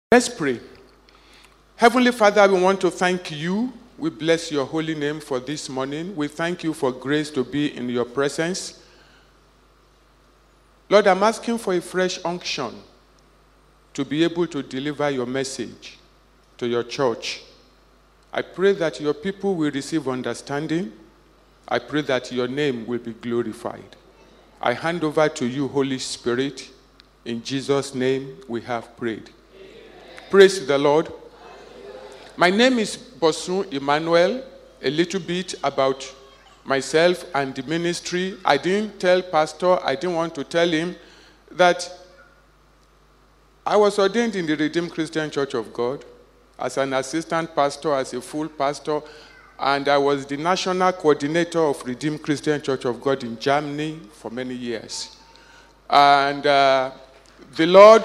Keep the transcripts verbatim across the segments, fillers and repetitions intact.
Let's pray. Heavenly Father, we want to thank you. We bless your holy name for this morning. We thank you for grace to be in your presence. Lord, I'm asking for a fresh unction to be able to deliver your message to your church. I pray that your people will receive understanding. I pray that your name will be glorified. I hand over to you, Holy Spirit. In Jesus' name we have prayed. Praise the Lord. My name is Bosun Emmanuel. A little bit about myself and the ministry. I didn't tell Pastor, I didn't want to tell him that I was ordained in the Redeemed Christian Church of God as an assistant pastor, as a full pastor, and I was the national coordinator of Redeemed Christian Church of God in Germany for many years. And uh, the Lord...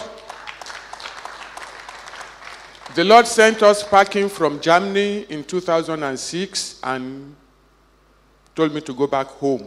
The Lord sent us packing from Germany in two thousand six and told me to go back home.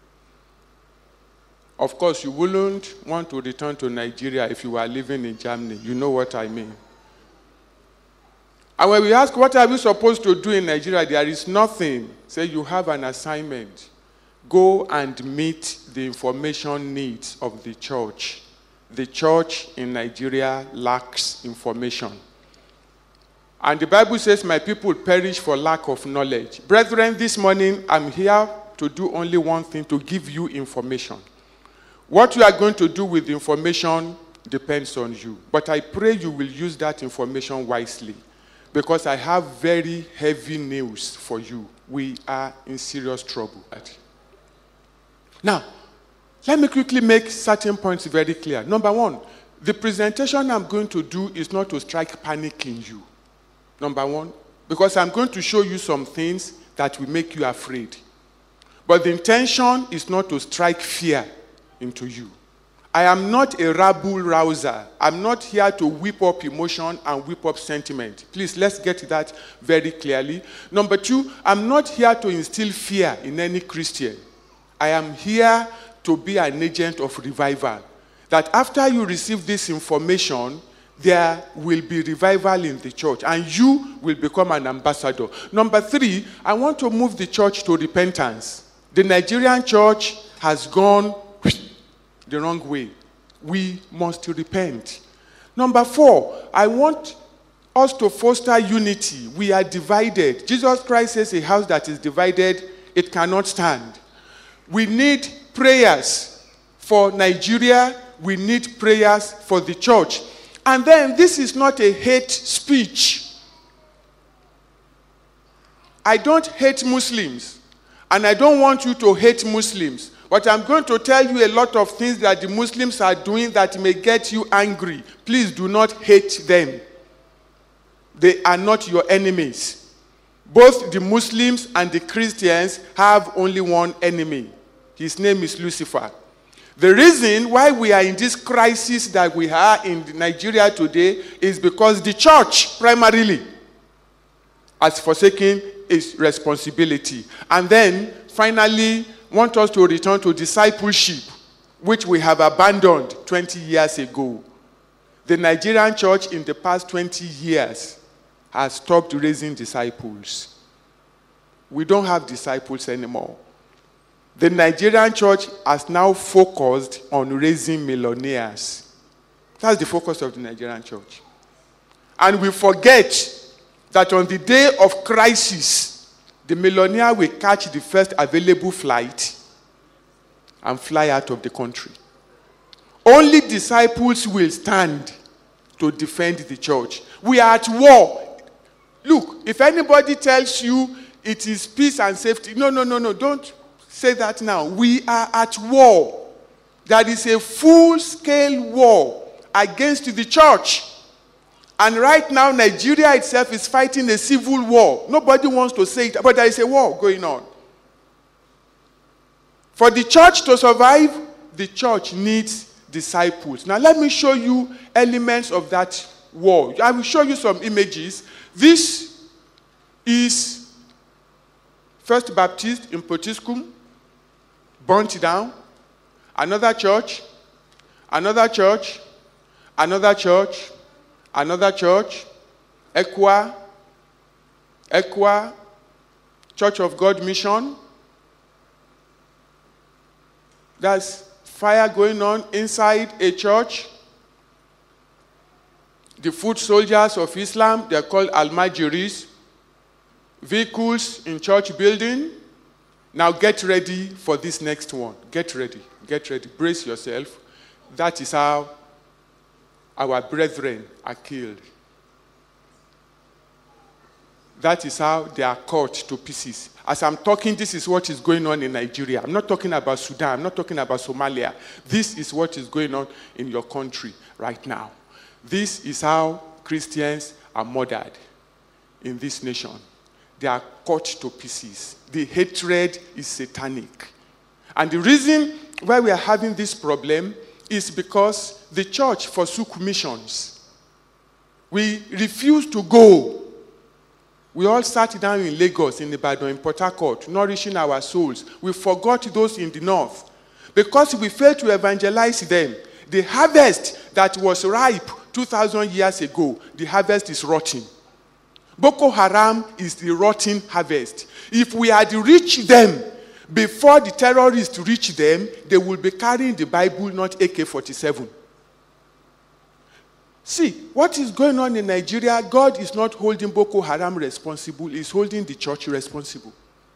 Of course, you wouldn't want to return to Nigeria if you were living in Germany. You know what I mean. And when we ask, what are we supposed to do in Nigeria? There is nothing. Say you have an assignment. Go and meet the information needs of the church. The church in Nigeria lacks information. And the Bible says, my people perish for lack of knowledge. Brethren, this morning, I'm here to do only one thing, to give you information. What you are going to do with the information depends on you. But I pray you will use that information wisely, because I have very heavy news for you. We are in serious trouble. Now, let me quickly make certain points very clear. Number one, the presentation I'm going to do is not to strike panic in you. Number one, because I'm going to show you some things that will make you afraid. But the intention is not to strike fear into you. I am not a rabble rouser. I'm not here to whip up emotion and whip up sentiment. Please, let's get that very clearly. Number two, I'm not here to instill fear in any Christian. I am here to be an agent of revival. That after you receive this information, there will be revival in the church, and you will become an ambassador. Number three, I want to move the church to repentance. The Nigerian church has gone the wrong way. We must repent. Number four, I want us to foster unity. We are divided. Jesus Christ says a house that is divided, it cannot stand. We need prayers for Nigeria. We need prayers for the church. And then, this is not a hate speech. I don't hate Muslims, and I don't want you to hate Muslims. But I'm going to tell you a lot of things that the Muslims are doing that may get you angry. Please do not hate them. They are not your enemies. Both the Muslims and the Christians have only one enemy. His name is Lucifer. The reason why we are in this crisis that we are in Nigeria today is because the church, primarily, has forsaken its responsibility. And then, finally, want us to return to discipleship, which we have abandoned twenty years ago. The Nigerian church in the past twenty years has stopped raising disciples. We don't have disciples anymore. The Nigerian church has now focused on raising millionaires. That's the focus of the Nigerian church. And we forget that on the day of crisis, the millionaire will catch the first available flight and fly out of the country. Only disciples will stand to defend the church. We are at war. Look, if anybody tells you it is peace and safety, no, no, no, no, don't say that now. We are at war. There is a full-scale war against the church. And right now, Nigeria itself is fighting a civil war. Nobody wants to say it, but there is a war going on. For the church to survive, the church needs disciples. Now, let me show you elements of that war. I will show you some images. This is First Baptist in Potiskum, burnt down. Another church, another church, another church, Another church, Equa, Equa, Church of God Mission. There's fire going on inside a church. The foot soldiers of Islam, they're called Al-Majiris. Vehicles in church building. Now get ready for this next one. Get ready. Get ready. Brace yourself. That is how our brethren are killed. That is how they are cut to pieces. As I'm talking, this is what is going on in Nigeria. I'm not talking about Sudan. I'm not talking about Somalia. This is what is going on in your country right now. This is how Christians are murdered in this nation. They are cut to pieces. The hatred is satanic. And the reason why we are having this problem is because the church forsook missions. We refused to go. We all sat down in Lagos, in Ibadan, in Port Harcourt, nourishing our souls. We forgot those in the north. Because we failed to evangelize them. The harvest that was ripe two thousand years ago, the harvest is rotting. Boko Haram is the rotten harvest. If we had reached them before the terrorists reach them, they will be carrying the Bible, not A K forty-seven. See, what is going on in Nigeria, God is not holding Boko Haram responsible, he's holding the church responsible.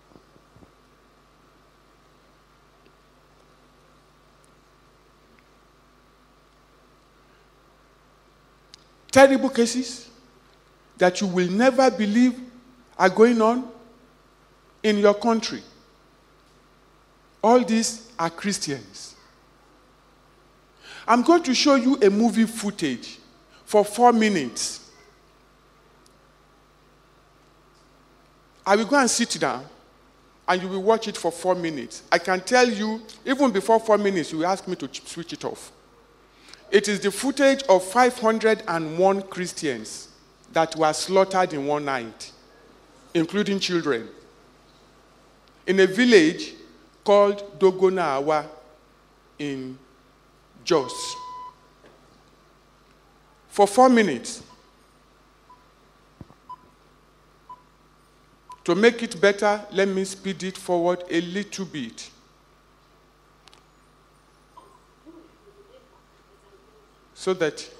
Terrible cases that you will never believe are going on in your country. All these are Christians. I'm going to show you a movie footage for four minutes. I will go and sit down and you will watch it for four minutes. I can tell you, even before four minutes, you will ask me to switch it off. It is the footage of five hundred one Christians that were slaughtered in one night, including children, in a village called Dogonaawa in Jos. For four minutes. To make it better, let me speed it forward a little bit. So that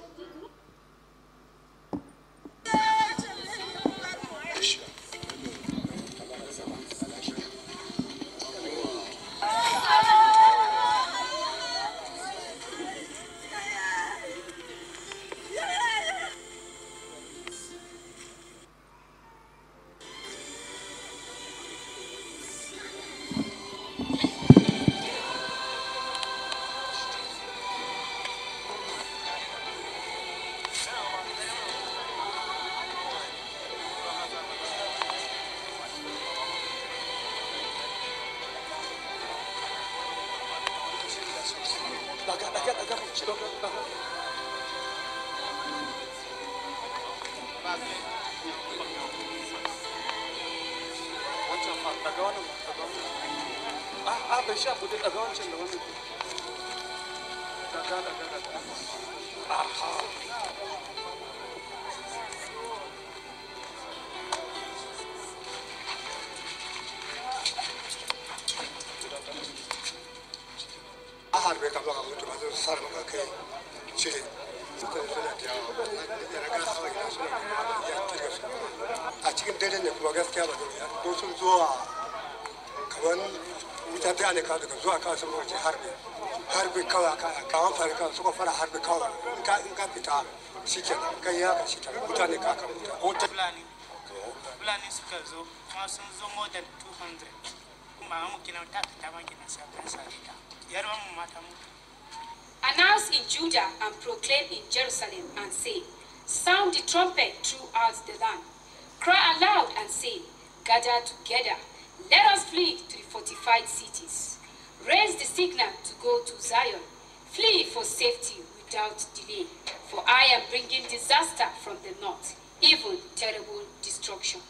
announce in Judah and proclaim in Jerusalem and say, sound the trumpet throughout the land. Cry aloud and say, gather together. Let us flee to the fortified cities. Raise the signal to go to Zion. Flee for safety without delay. For I am bringing disaster from the north, even terrible destruction.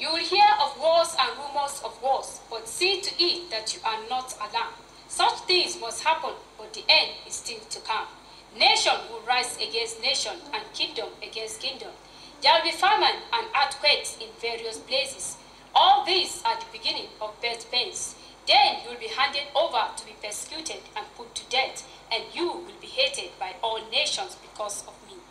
You will hear of wars and rumors of wars, but see to it that you are not alarmed. Such things must happen, but the end is still to come. Nation will rise against nation, and kingdom against kingdom. There will be famine and earthquakes in various places. All these are the beginning of birth pains. Then you will be handed over to be persecuted and put to death, and you will be hated by all nations because of me.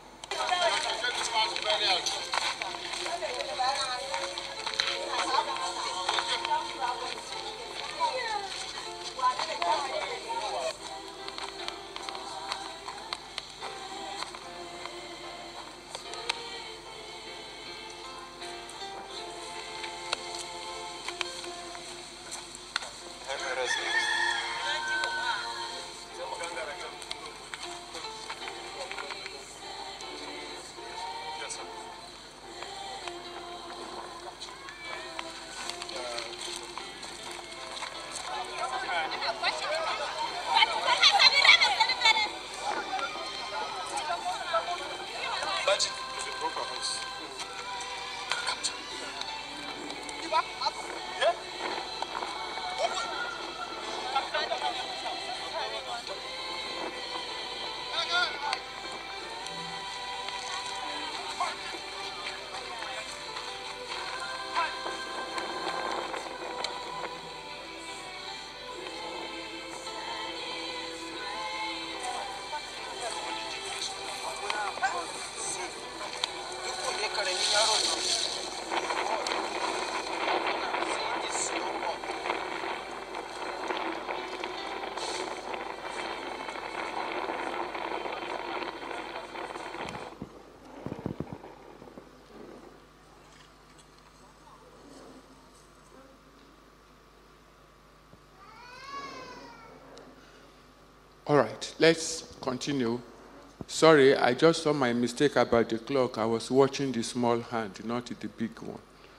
All right, let's continue. Sorry, I just saw my mistake about the clock. I was watching the small hand, not the big one.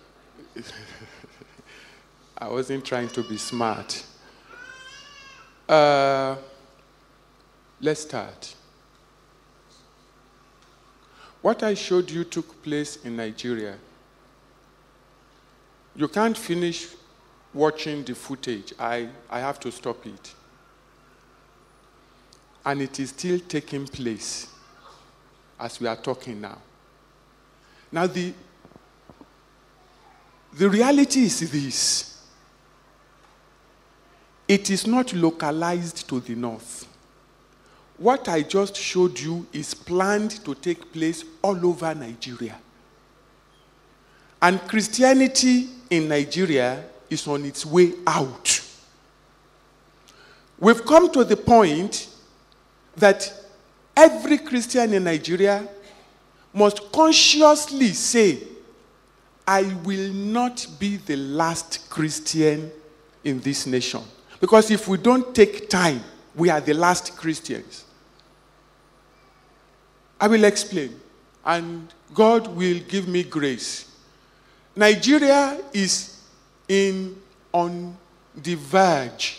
I wasn't trying to be smart. Uh, let's start. What I showed you took place in Nigeria. You can't finish watching the footage. I, I have to stop it. And it is still taking place as we are talking now. Now, the, the reality is this. It is not localized to the north. What I just showed you is planned to take place all over Nigeria. And Christianity in Nigeria is on its way out. We've come to the point that every Christian in Nigeria must consciously say, I will not be the last Christian in this nation. Because if we don't take time, we are the last Christians. I will explain, and God will give me grace. Nigeria is in on the verge.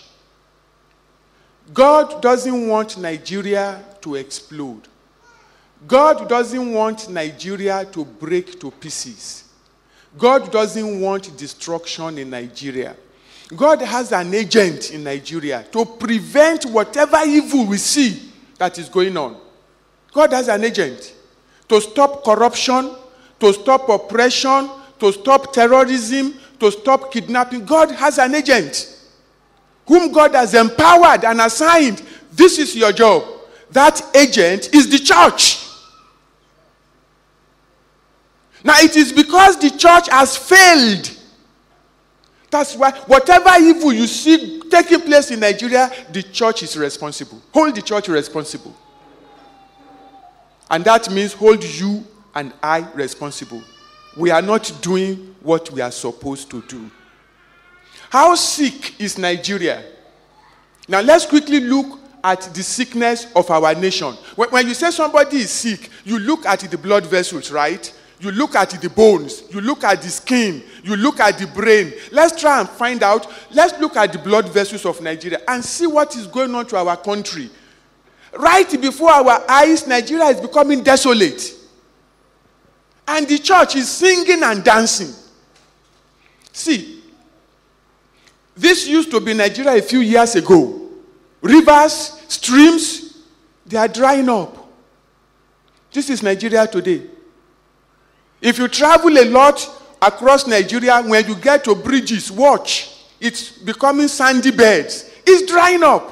God doesn't want Nigeria to explode. God doesn't want Nigeria to break to pieces. God doesn't want destruction in Nigeria. God has an agent in Nigeria to prevent whatever evil we see that is going on. God has an agent to stop corruption, to stop oppression, to stop terrorism, to stop kidnapping. God has an agent whom God has empowered and assigned. This is your job. That agent is the church. Now, it is because the church has failed. That's why whatever evil you see taking place in Nigeria, the church is responsible. Hold the church responsible. And that means hold you and I responsible. We are not doing what we are supposed to do. How sick is Nigeria? Now let's quickly look at the sickness of our nation. When, when you say somebody is sick, you look at the blood vessels, right? You look at the bones. You look at the skin. You look at the brain. Let's try and find out. Let's look at the blood vessels of Nigeria and see what is going on to our country. Right before our eyes, Nigeria is becoming desolate. And the church is singing and dancing. See, this used to be Nigeria a few years ago. Rivers, streams, they are drying up. This is Nigeria today. If you travel a lot across Nigeria, when you get to bridges, watch. It's becoming sandy beds. It's drying up.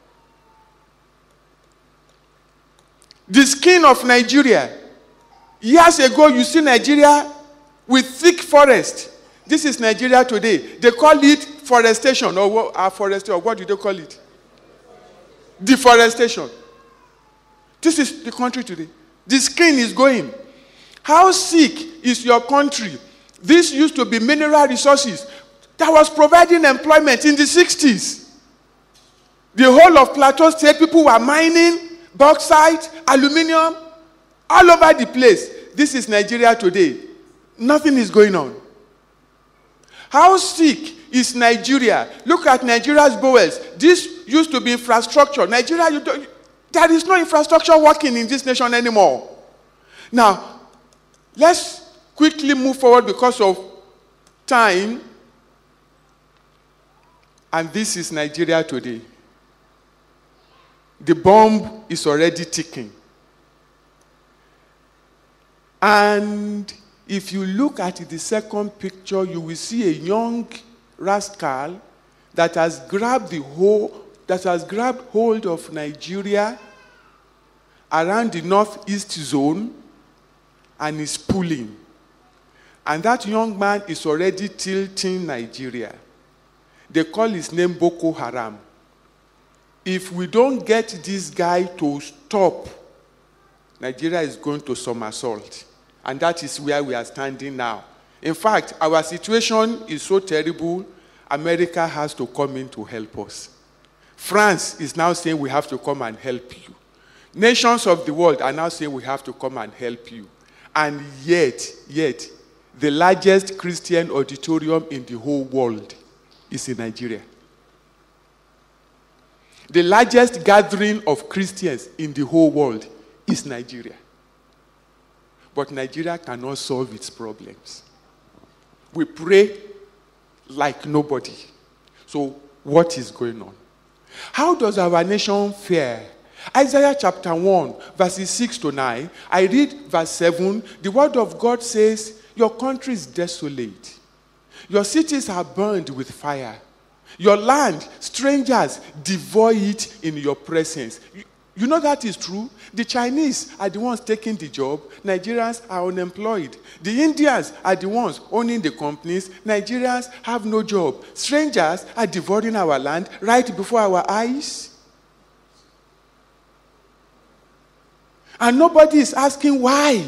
The skin of Nigeria. Years ago, you see Nigeria with thick forest. This is Nigeria today. They call it forestation, or what, afforestation, or what do they call it? Deforestation. This is the country today. The skin is going. How sick is your country? This used to be mineral resources that was providing employment in the sixties. The whole of Plateau State, people were mining bauxite, aluminium, all over the place. This is Nigeria today. Nothing is going on. How sick is Nigeria? Look at Nigeria's bowels. This used to be infrastructure. Nigeria, you don't, there is no infrastructure working in this nation anymore. Now, let's quickly move forward because of time. And this is Nigeria today. The bomb is already ticking. And if you look at the second picture, you will see a young rascal that has grabbed the whole, that has grabbed hold of Nigeria around the northeast zone and is pulling. And that young man is already tilting Nigeria. They call his name Boko Haram. If we don't get this guy to stop, Nigeria is going to somersault. And that is where we are standing now. In fact, our situation is so terrible, America has to come in to help us. France is now saying we have to come and help you. Nations of the world are now saying we have to come and help you. And yet, yet, the largest Christian auditorium in the whole world is in Nigeria. The largest gathering of Christians in the whole world is Nigeria. But Nigeria cannot solve its problems. We pray like nobody. So what is going on? How does our nation fare? Isaiah chapter one, verses six to nine. I read verse seven. The word of God says, your country is desolate. Your cities are burned with fire. Your land, strangers devour it in your presence. You, you know that is true? The Chinese are the ones taking the job. Nigerians are unemployed. The Indians are the ones owning the companies. Nigerians have no job. Strangers are devouring our land right before our eyes. And nobody is asking why.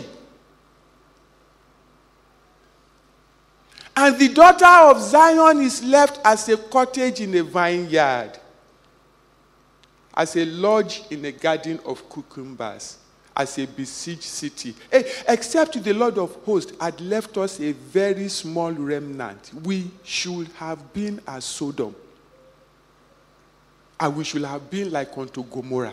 And the daughter of Zion is left as a cottage in a vineyard, as a lodge in a garden of cucumbers, as a besieged city. Hey, except the Lord of hosts had left us a very small remnant. We should have been as Sodom. And we should have been like unto Gomorrah.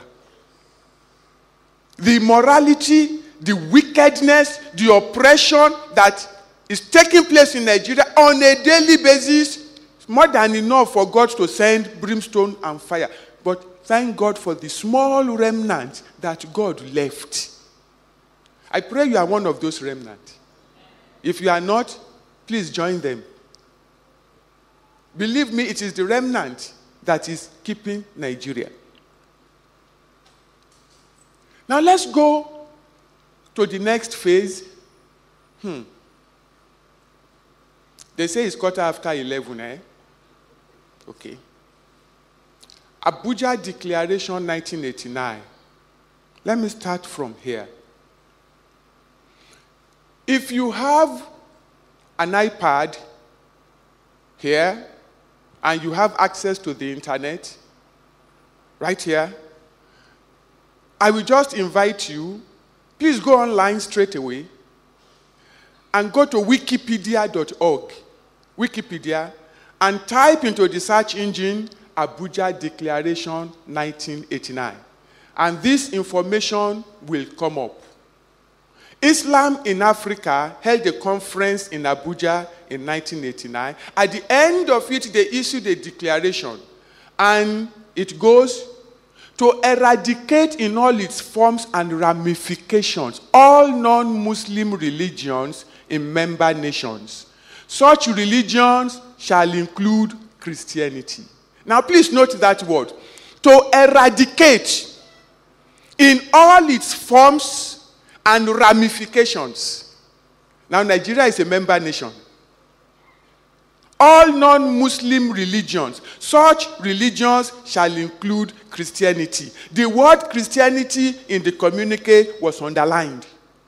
The immorality, the wickedness, the oppression that is taking place in Nigeria on a daily basis is more than enough for God to send brimstone and fire. But thank God for the small remnant that God left. I pray you are one of those remnants. If you are not, please join them. Believe me, it is the remnant that is keeping Nigeria. Now let's go to the next phase. Hmm. They say it's quarter after eleven, eh? Okay. Abuja Declaration nineteen eighty-nine. Let me start from here. If you have an iPad here and you have access to the internet right here, I will just invite you, please go online straight away and go to wikipedia dot org, Wikipedia, and type into the search engine Abuja Declaration nineteen eighty-nine. And this information will come up. Islam in Africa held a conference in Abuja in nineteen eighty-nine. At the end of it, they issued a declaration. And it goes, to eradicate in all its forms and ramifications all non-Muslim religions in member nations. Such religions shall include Christianity. Now please note that word. To eradicate in all its forms and ramifications. Now Nigeria is a member nation. All non-Muslim religions, such religions shall include Christianity. The word Christianity in the communique was underlined.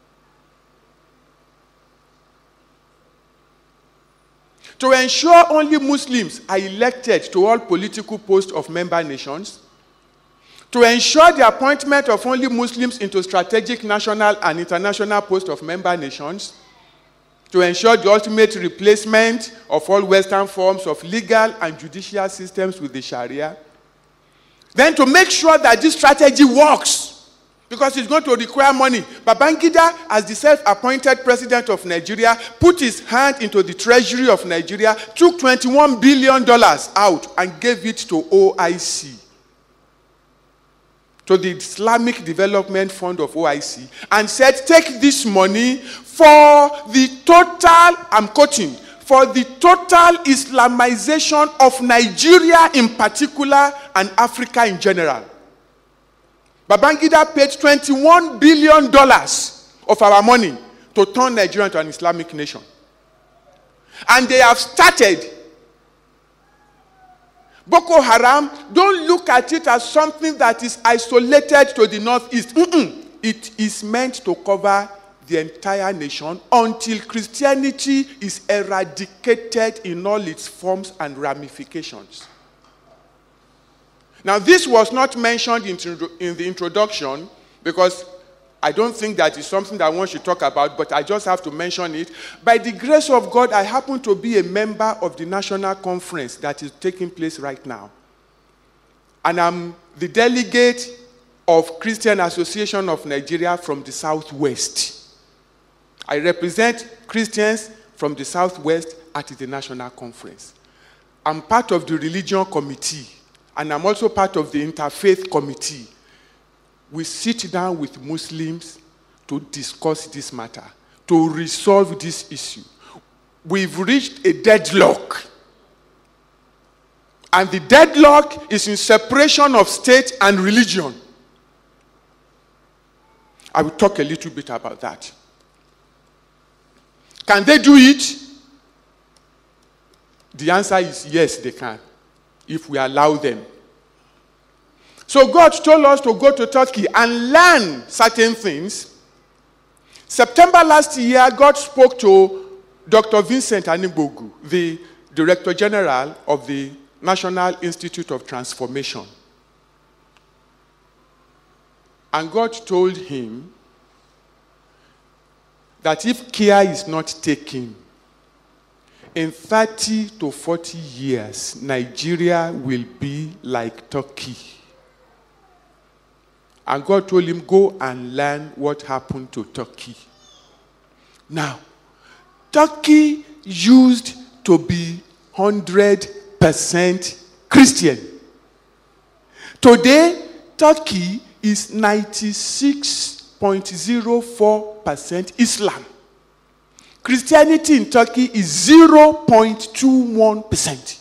To ensure only Muslims are elected to all political posts of member nations, to ensure the appointment of only Muslims into strategic national and international posts of member nations, to ensure the ultimate replacement of all Western forms of legal and judicial systems with the Sharia. Then to make sure that this strategy works, because it's going to require money. Babangida, as the self-appointed president of Nigeria, put his hand into the treasury of Nigeria, took twenty-one billion dollars out and gave it to O I C. To the Islamic Development Fund of O I C, and said, take this money for the total, I'm quoting, for the total Islamization of Nigeria in particular and Africa in general. Babangida paid twenty-one billion dollars of our money to turn Nigeria into an Islamic nation. And they have started. Boko Haram, don't look at it as something that is isolated to the northeast. Mm-mm. It is meant to cover the entire nation until Christianity is eradicated in all its forms and ramifications. Now, this was not mentioned in the introduction because I don't think that is something that one should talk about, but I just have to mention it. By the grace of God, I happen to be a member of the national conference that is taking place right now. And I'm the delegate of Christian Association of Nigeria from the Southwest. I represent Christians from the Southwest at the national conference. I'm part of the religion committee, and I'm also part of the interfaith committee. We sit down with Muslims to discuss this matter, to resolve this issue. We've reached a deadlock. And the deadlock is in separation of state and religion. I will talk a little bit about that. Can they do it? The answer is yes, they can, if we allow them. So God told us to go to Turkey and learn certain things. September last year, God spoke to Doctor Vincent Anigbogu, the Director General of the National Institute of Transformation. And God told him that if care is not taken, in thirty to forty years, Nigeria will be like Turkey. And God told him, go and learn what happened to Turkey. Now, Turkey used to be one hundred percent Christian. Today, Turkey is ninety-six point zero four percent Islam. Christianity in Turkey is zero point two one percent.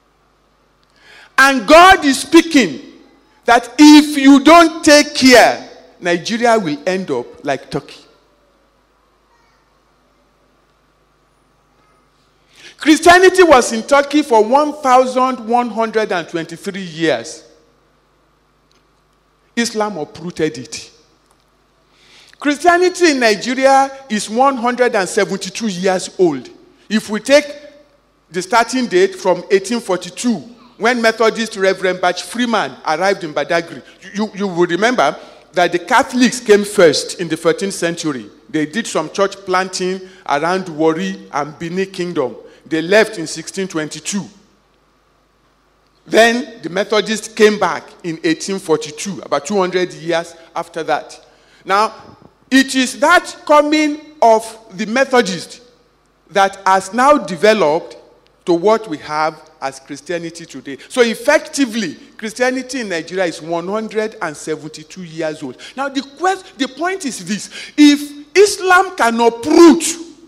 And God is speaking that if you don't take care, Nigeria will end up like Turkey. Christianity was in Turkey for one thousand one hundred twenty-three years. Islam uprooted it. Christianity in Nigeria is one hundred seventy-two years old. If we take the starting date from eighteen forty-two, when Methodist Reverend Batch Freeman arrived in Badagry, you, you will remember that the Catholics came first in the thirteenth century. They did some church planting around Warri and Benin Kingdom. They left in sixteen twenty-two. Then the Methodists came back in eighteen forty-two, about two hundred years after that. Now, It is that coming of the Methodist that has now developed to what we have as Christianity today. So effectively, Christianity in Nigeria is one hundred seventy-two years old. Now the quest, the point is this: if Islam can uproot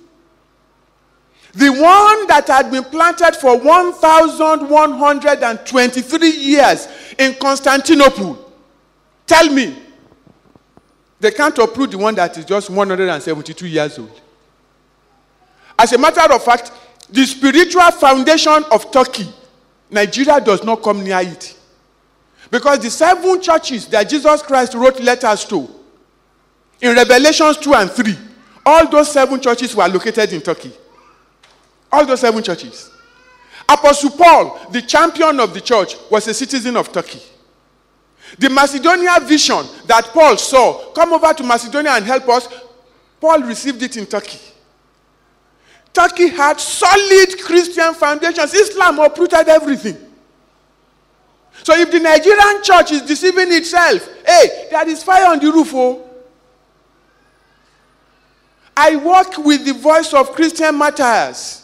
the one that had been planted for one thousand one hundred twenty-three years in Constantinople, tell me, they can't uproot the one that is just one hundred seventy-two years old. As a matter of fact, the spiritual foundation of Turkey, Nigeria does not come near it. Because the seven churches that Jesus Christ wrote letters to, in Revelations two and three, all those seven churches were located in Turkey. All those seven churches. Apostle Paul, the champion of the church, was a citizen of Turkey. The Macedonia vision that Paul saw, come over to Macedonia and help us, Paul received it in Turkey. Turkey had solid Christian foundations. Islam uprooted everything. So if the Nigerian church is deceiving itself, hey, there is fire on the roof. Oh. I work with the Voice of Christian Martyrs.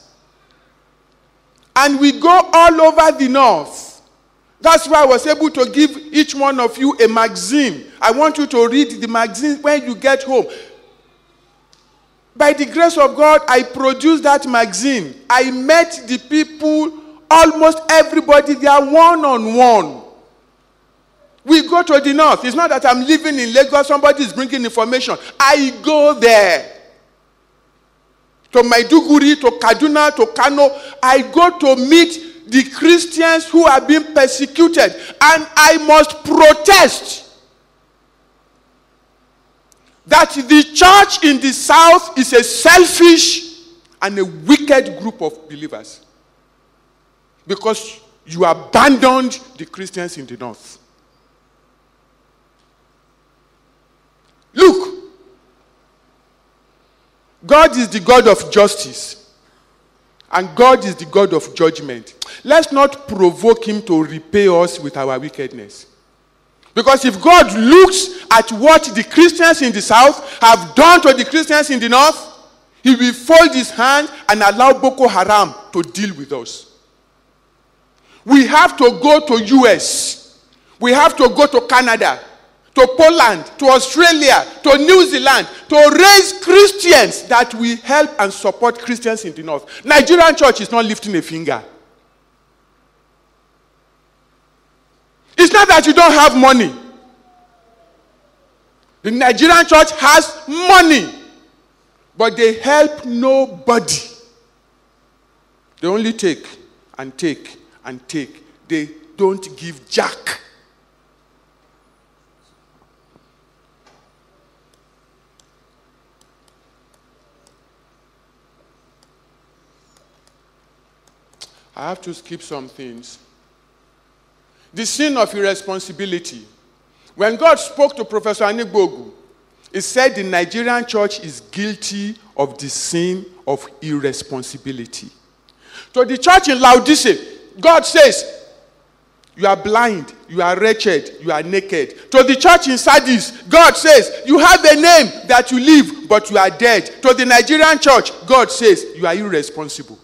And we go all over the north. That's why I was able to give each one of you a magazine. I want you to read the magazine when you get home. By the grace of God, I produced that magazine. I met the people, almost everybody there, one-on-one. We go to the north. It's not that I'm living in Lagos, somebody is bringing information. I go there. To Maiduguri, to Kaduna, to Kano. I go to meet the Christians who are being persecuted. And I must protest that the church in the south is a selfish and a wicked group of believers. Because you abandoned the Christians in the north. Look, God is the God of justice. And God is the God of judgment. Let's not provoke him to repay us with our wickedness. Because if God looks at what the Christians in the south have done to the Christians in the north, he will fold his hand and allow Boko Haram to deal with us. We have to go to U S. We have to go to Canada, to Poland, to Australia, to New Zealand, to raise Christians that will help and support Christians in the north. Nigerian church is not lifting a finger. It's not that you don't have money. The Nigerian church has money, but they help nobody. They only take and take and take. They don't give jack. I have to skip some things. The sin of irresponsibility. When God spoke to Professor Anigbogu, he said the Nigerian church is guilty of the sin of irresponsibility. To the church in Laodicea, God says, you are blind, you are wretched, you are naked. To the church in Sardis, God says, you have a name that you live, but you are dead. To the Nigerian church, God says, you are irresponsible.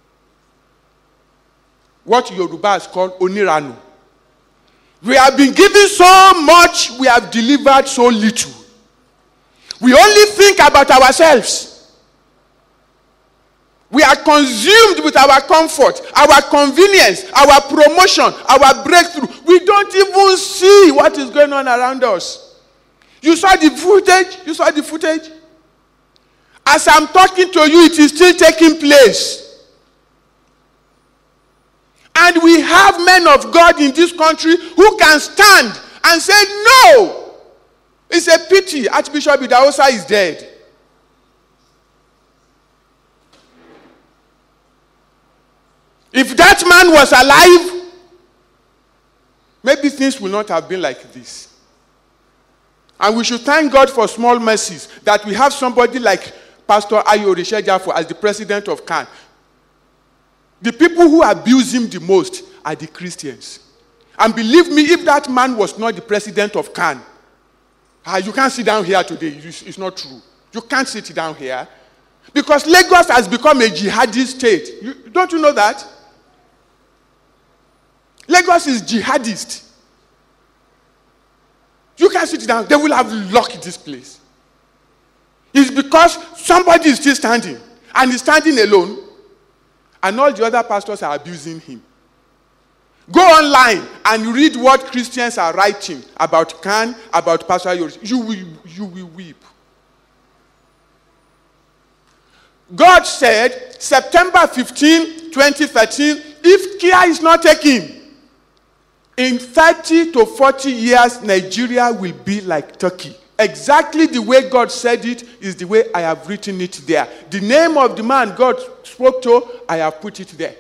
What Yorubas call oniranu. We have been given so much, we have delivered so little. We only think about ourselves. We are consumed with our comfort, our convenience, our promotion, our breakthrough. We don't even see what is going on around us. You saw the footage? You saw the footage? As I'm talking to you, it is still taking place. And we have men of God in this country who can stand and say, no, it's a pity Archbishop Idahosa is dead. If that man was alive, maybe things would not have been like this. And we should thank God for small mercies, that we have somebody like Pastor Ayo Rishejafu as the president of C A N. The people who abuse him the most are the Christians. And believe me, if that man was not the president of C A N, Ah, you can't sit down here today. It's, it's not true. You can't sit down here. Because Lagos has become a jihadist state. You, don't you know that? Lagos is jihadist. You can't sit down. They will have locked this place. It's because somebody is still standing. And he's standing alone. And all the other pastors are abusing him. Go online and read what Christians are writing about Khan, about Pastor Yoris. You will, you will weep. God said, September fifteenth, twenty thirteen, if care is not taken, in thirty to forty years, Nigeria will be like Turkey. Exactly the way God said it is the way I have written it there. The name of the man God spoke to, I have put it there.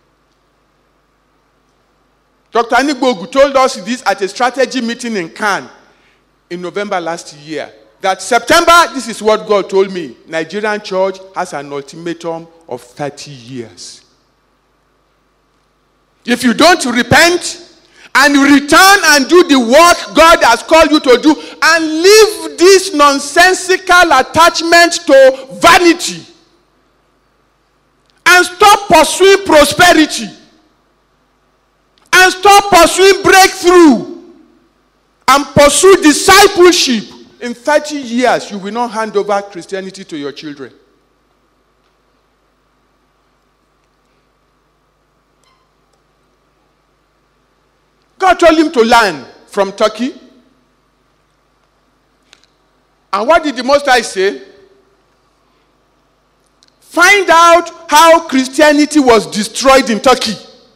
Doctor Anigbogu told us this at a strategy meeting in Cannes in November last year. That September, this is what God told me. Nigerian church has an ultimatum of thirty years. If you don't repent and return and do the work God has called you to do and leave this nonsensical attachment to vanity and stop pursuing prosperity and stop pursuing breakthrough and pursue discipleship, in thirty years, you will not hand over Christianity to your children. God told him to learn from Turkey. And what did the Most High say? Find out how Christianity was destroyed in Turkey.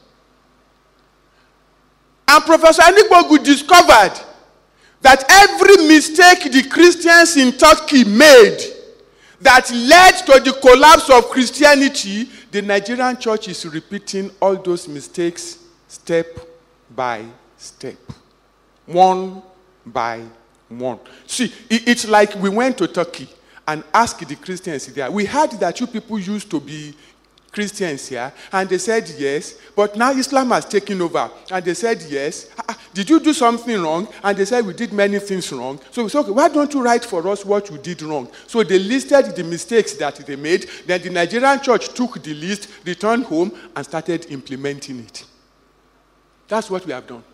And Professor Anigbogu discovered that every mistake the Christians in Turkey made that led to the collapse of Christianity, the Nigerian church is repeating all those mistakes step by step, one by one. See, it's like we went to Turkey and asked the Christians there. We heard that you people used to be Christians here, and they said yes, but now Islam has taken over. And they said yes. Did you do something wrong? And they said we did many things wrong. So we said, okay, why don't you write for us what you did wrong? So they listed the mistakes that they made. Then the Nigerian church took the list, returned home, and started implementing it. That's what we have done.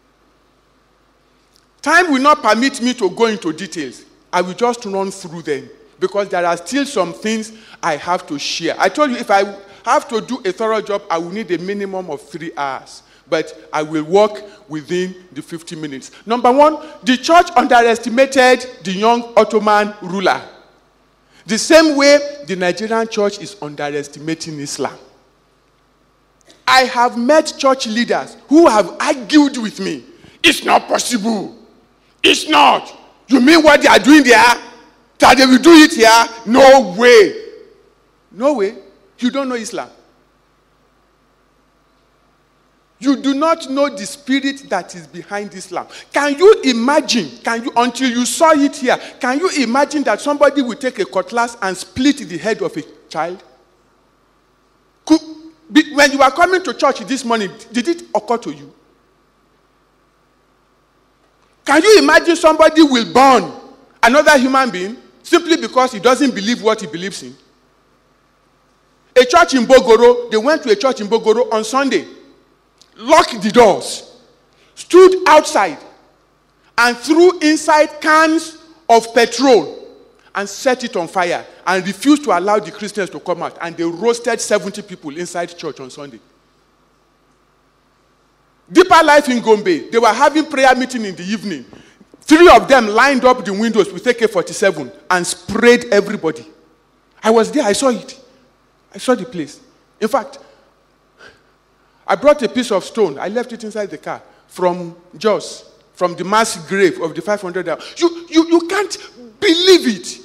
Time will not permit me to go into details. I will just run through them because there are still some things I have to share. I told you if I have to do a thorough job, I will need a minimum of three hours. But I will work within the fifty minutes. Number one, the church underestimated the young Ottoman ruler. The same way the Nigerian church is underestimating Islam. I have met church leaders who have argued with me. It's not possible. It's not. You mean what they are doing there? That they will do it here? No way. No way. You don't know Islam. You do not know the spirit that is behind Islam. Can you imagine, can you, until you saw it here, can you imagine that somebody will take a cutlass and split the head of a child? Could, when you were coming to church this morning, did it occur to you? Can you imagine somebody will burn another human being simply because he doesn't believe what he believes in? A church in Bogoro, they went to a church in Bogoro on Sunday, locked the doors, stood outside, and threw inside cans of petrol and set it on fire and refused to allow the Christians to come out. And they roasted seventy people inside church on Sunday. Deeper Life in Gombe, they were having prayer meeting in the evening. Three of them lined up the windows with A K forty-seven and sprayed everybody. I was there, I saw it. I saw the place. In fact, I brought a piece of stone. I left it inside the car from Jos, from the mass grave of the five hundred. You, you, you can't believe it.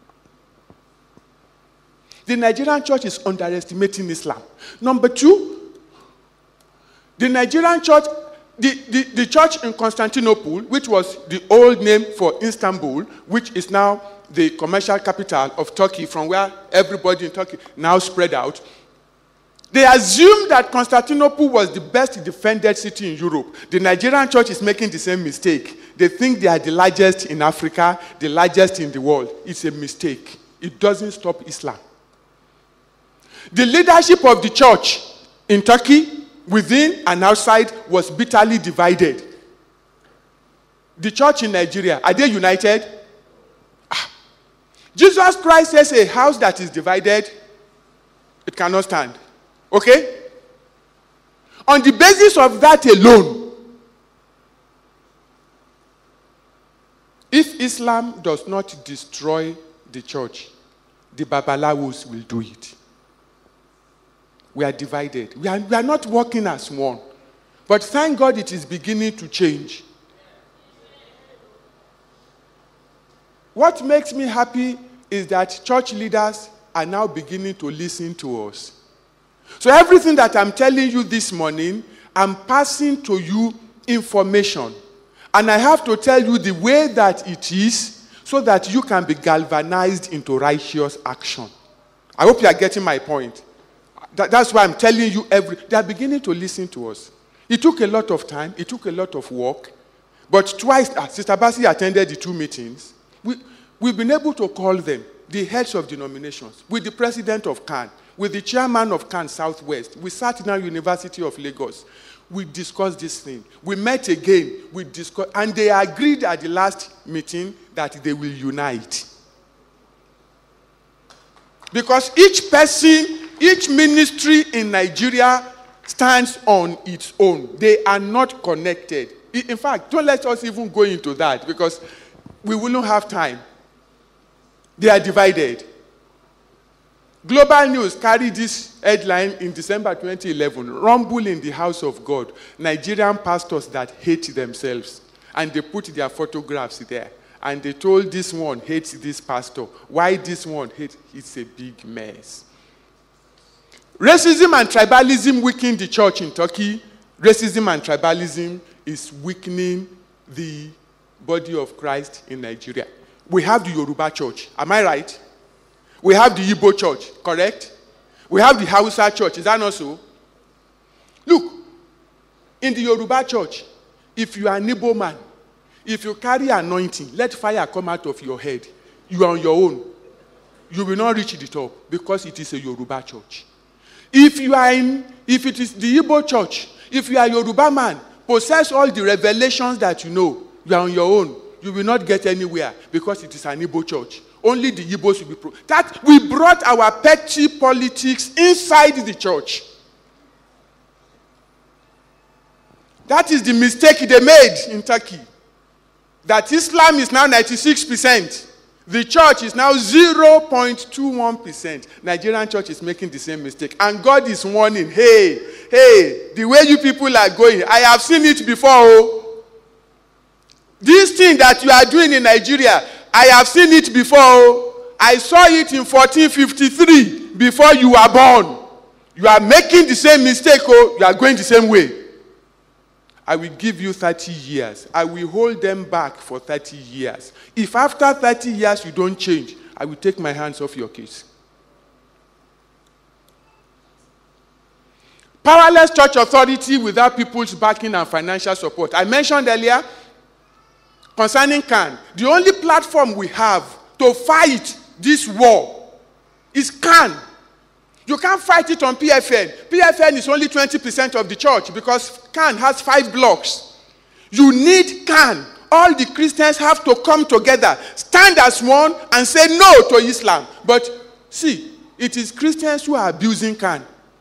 The Nigerian church is underestimating Islam. Number two, the Nigerian church, the, the, the church in Constantinople, which was the old name for Istanbul, which is now the commercial capital of Turkey, from where everybody in Turkey now spread out, they assumed that Constantinople was the best defended city in Europe. The Nigerian church is making the same mistake. They think they are the largest in Africa, the largest in the world. It's a mistake. It doesn't stop Islam. The leadership of the church in Turkey, within and outside, was bitterly divided. The church in Nigeria, are they united? Ah. Jesus Christ says a house that is divided, it cannot stand. Okay? On the basis of that alone, if Islam does not destroy the church, the Babalawos will do it. We are divided. We are, we are not working as one. But thank God it is beginning to change. What makes me happy is that church leaders are now beginning to listen to us. So everything that I'm telling you this morning, I'm passing to you information. And I have to tell you the way that it is so that you can be galvanized into righteous action. I hope you are getting my point. That, that's why I'm telling you every... They are beginning to listen to us. It took a lot of time. It took a lot of work. But twice, uh, Sister Basi attended the two meetings. We, we've been able to call them, the heads of denominations, with the president of C A N, with the chairman of C A N Southwest. We sat in our University of Lagos. We discussed this thing. We met again. We discussed, and they agreed at the last meeting that they will unite. Because each person, each ministry in Nigeria stands on its own. They are not connected. In fact, don't let us even go into that because we will not have time. They are divided. Global News carried this headline in December twenty eleven. Rumble in the house of God. Nigerian pastors that hate themselves. And they put their photographs there. And they told this one hates this pastor. Why this one hates? It's a big mess. Racism and tribalism weaken the church in Turkey. Racism and tribalism is weakening the body of Christ in Nigeria. We have the Yoruba church. Am I right? We have the Igbo church, correct? We have the Hausa church. Is that not so? Look, in the Yoruba church, if you are an Igbo man, if you carry anointing, let fire come out of your head. You are on your own. You will not reach the top because it is a Yoruba church. If you are in, if it is the Igbo church, if you are a Yoruba man, possess all the revelations that you know, you are on your own. You will not get anywhere because it is an Igbo church. Only the Igbos will be pro. That we brought our petty politics inside the church. That is the mistake they made in Turkey. That Islam is now ninety-six percent. The church is now zero point two one percent. Nigerian church is making the same mistake. And God is warning, hey, hey, the way you people are going, I have seen it before. Oh. This thing that you are doing in Nigeria, I have seen it before. Oh. I saw it in fourteen fifty-three before you were born. You are making the same mistake. Oh. You are going the same way. I will give you thirty years. I will hold them back for thirty years. If after thirty years you don't change, I will take my hands off your case. Powerless church authority without people's backing and financial support. I mentioned earlier, concerning C A N, the only platform we have to fight this war is C A N. You can't fight it on P F N. P F N is only twenty percent of the church because C A N has five blocks. You need C A N. All the Christians have to come together, stand as one, and say no to Islam. But see, it is Christians who are abusing C A N.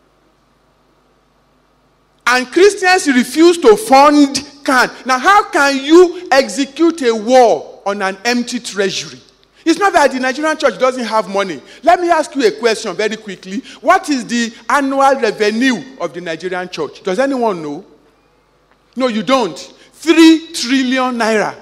And Christians refuse to fund C A N. Now, how can you execute a war on an empty treasury? It's not that the Nigerian church doesn't have money. Let me ask you a question very quickly. What is the annual revenue of the Nigerian church? Does anyone know? No, you don't. Three trillion naira.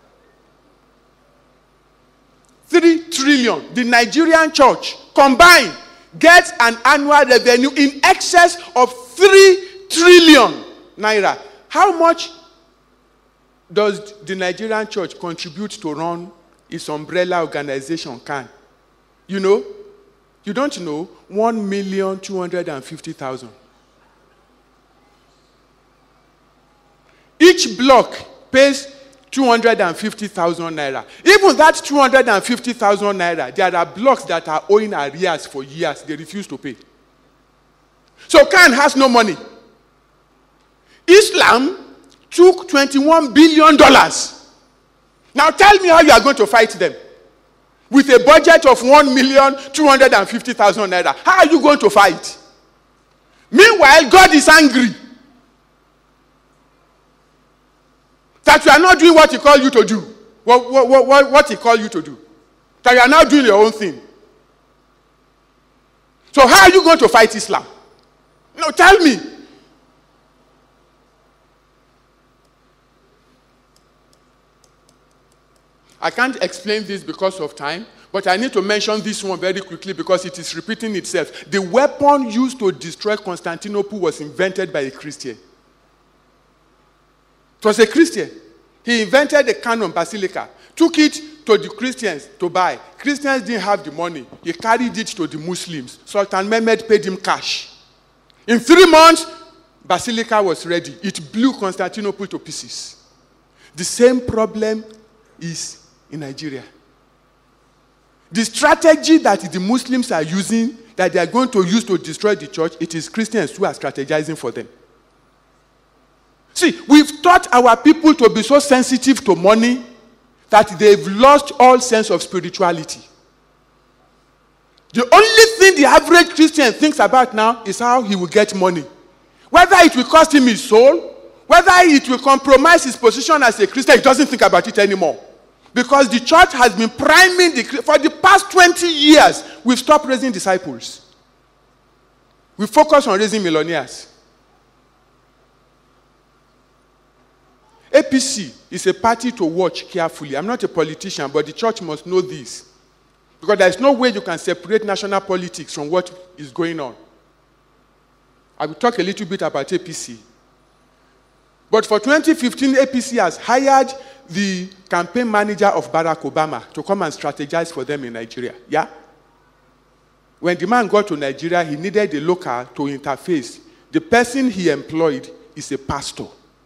Three trillion. The Nigerian church combined gets an annual revenue in excess of three trillion naira. How much does the Nigerian church contribute to run its umbrella organization, C A N? You know? You don't know? one million two hundred fifty thousand. Each block pays two hundred fifty thousand naira. Even that two hundred fifty thousand naira, there are blocks that are owing arrears for years. They refuse to pay. So Khan has no money. Islam took twenty-one billion dollars. Now tell me how you are going to fight them. With a budget of one million two hundred fifty thousand naira. How are you going to fight? Meanwhile, God is angry that you are not doing what he called you to do. What, what, what, what he called you to do. That you are now doing your own thing. So how are you going to fight Islam? No, tell me. I can't explain this because of time, but I need to mention this one very quickly because it is repeating itself. The weapon used to destroy Constantinople was invented by a Christian. It was a Christian. He invented the canon basilica, took it to the Christians to buy. Christians didn't have the money. He carried it to the Muslims. Sultan Mehmed paid him cash. In three months, basilica was ready. It blew Constantinople to pieces. The same problem is in Nigeria. The strategy that the Muslims are using, that they are going to use to destroy the church, it is Christians who are strategizing for them. See, we've taught our people to be so sensitive to money that they've lost all sense of spirituality. The only thing the average Christian thinks about now is how he will get money. Whether it will cost him his soul, whether it will compromise his position as a Christian, he doesn't think about it anymore. Because the church has been priming the... For the past twenty years, we've stopped raising disciples. We focus on raising millionaires. A P C is a party to watch carefully. I'm not a politician, but the church must know this. Because there's no way you can separate national politics from what is going on. I will talk a little bit about A P C. But for twenty fifteen, A P C has hired the campaign manager of Barack Obama to come and strategize for them in Nigeria. Yeah? When the man got to Nigeria, he needed a local to interface. The person he employed is a pastor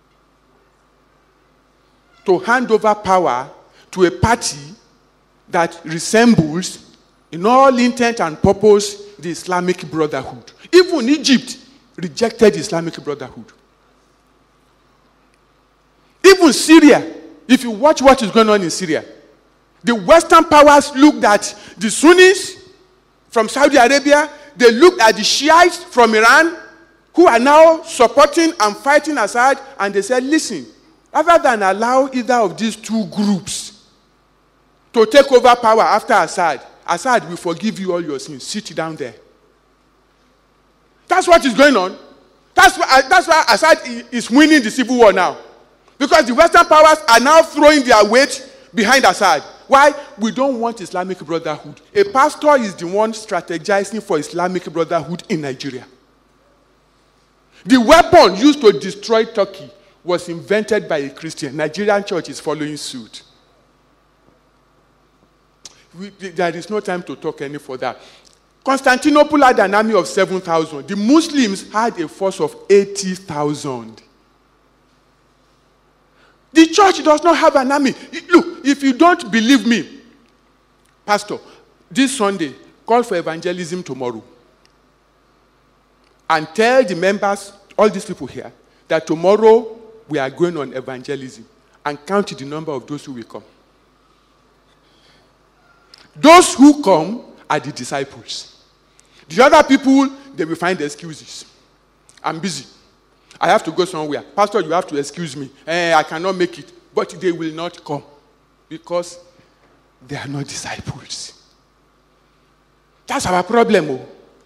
to hand over power to a party that resembles, in all intent and purpose, the Islamic Brotherhood. Even Egypt rejected the Islamic Brotherhood. Even Syria, if you watch what is going on in Syria, the Western powers looked at the Sunnis from Saudi Arabia, they looked at the Shiites from Iran, who are now supporting and fighting Assad, and they said, listen, rather than allow either of these two groups to take over power after Assad, Assad will forgive you all your sins. Sit down there. That's what is going on. That's why, that's why Assad is winning the civil war now. Because the Western powers are now throwing their weight behind Assad. Why? We don't want Islamic Brotherhood. A pastor is the one strategizing for Islamic Brotherhood in Nigeria. The weapon used to destroy Turkey was invented by a Christian. Nigerian church is following suit. We, there is no time to talk any further. Constantinople had an army of seven thousand. The Muslims had a force of eighty thousand. The church does not have an army. Look, if you don't believe me, Pastor, this Sunday, call for evangelism tomorrow. And tell the members, all these people here, that tomorrow we are going on evangelism. And count the number of those who will come. Those who come are the disciples. The other people, they will find excuses. I'm busy. I have to go somewhere. Pastor, you have to excuse me. Eh, I cannot make it. But they will not come because they are not disciples. That's our problem. Oh.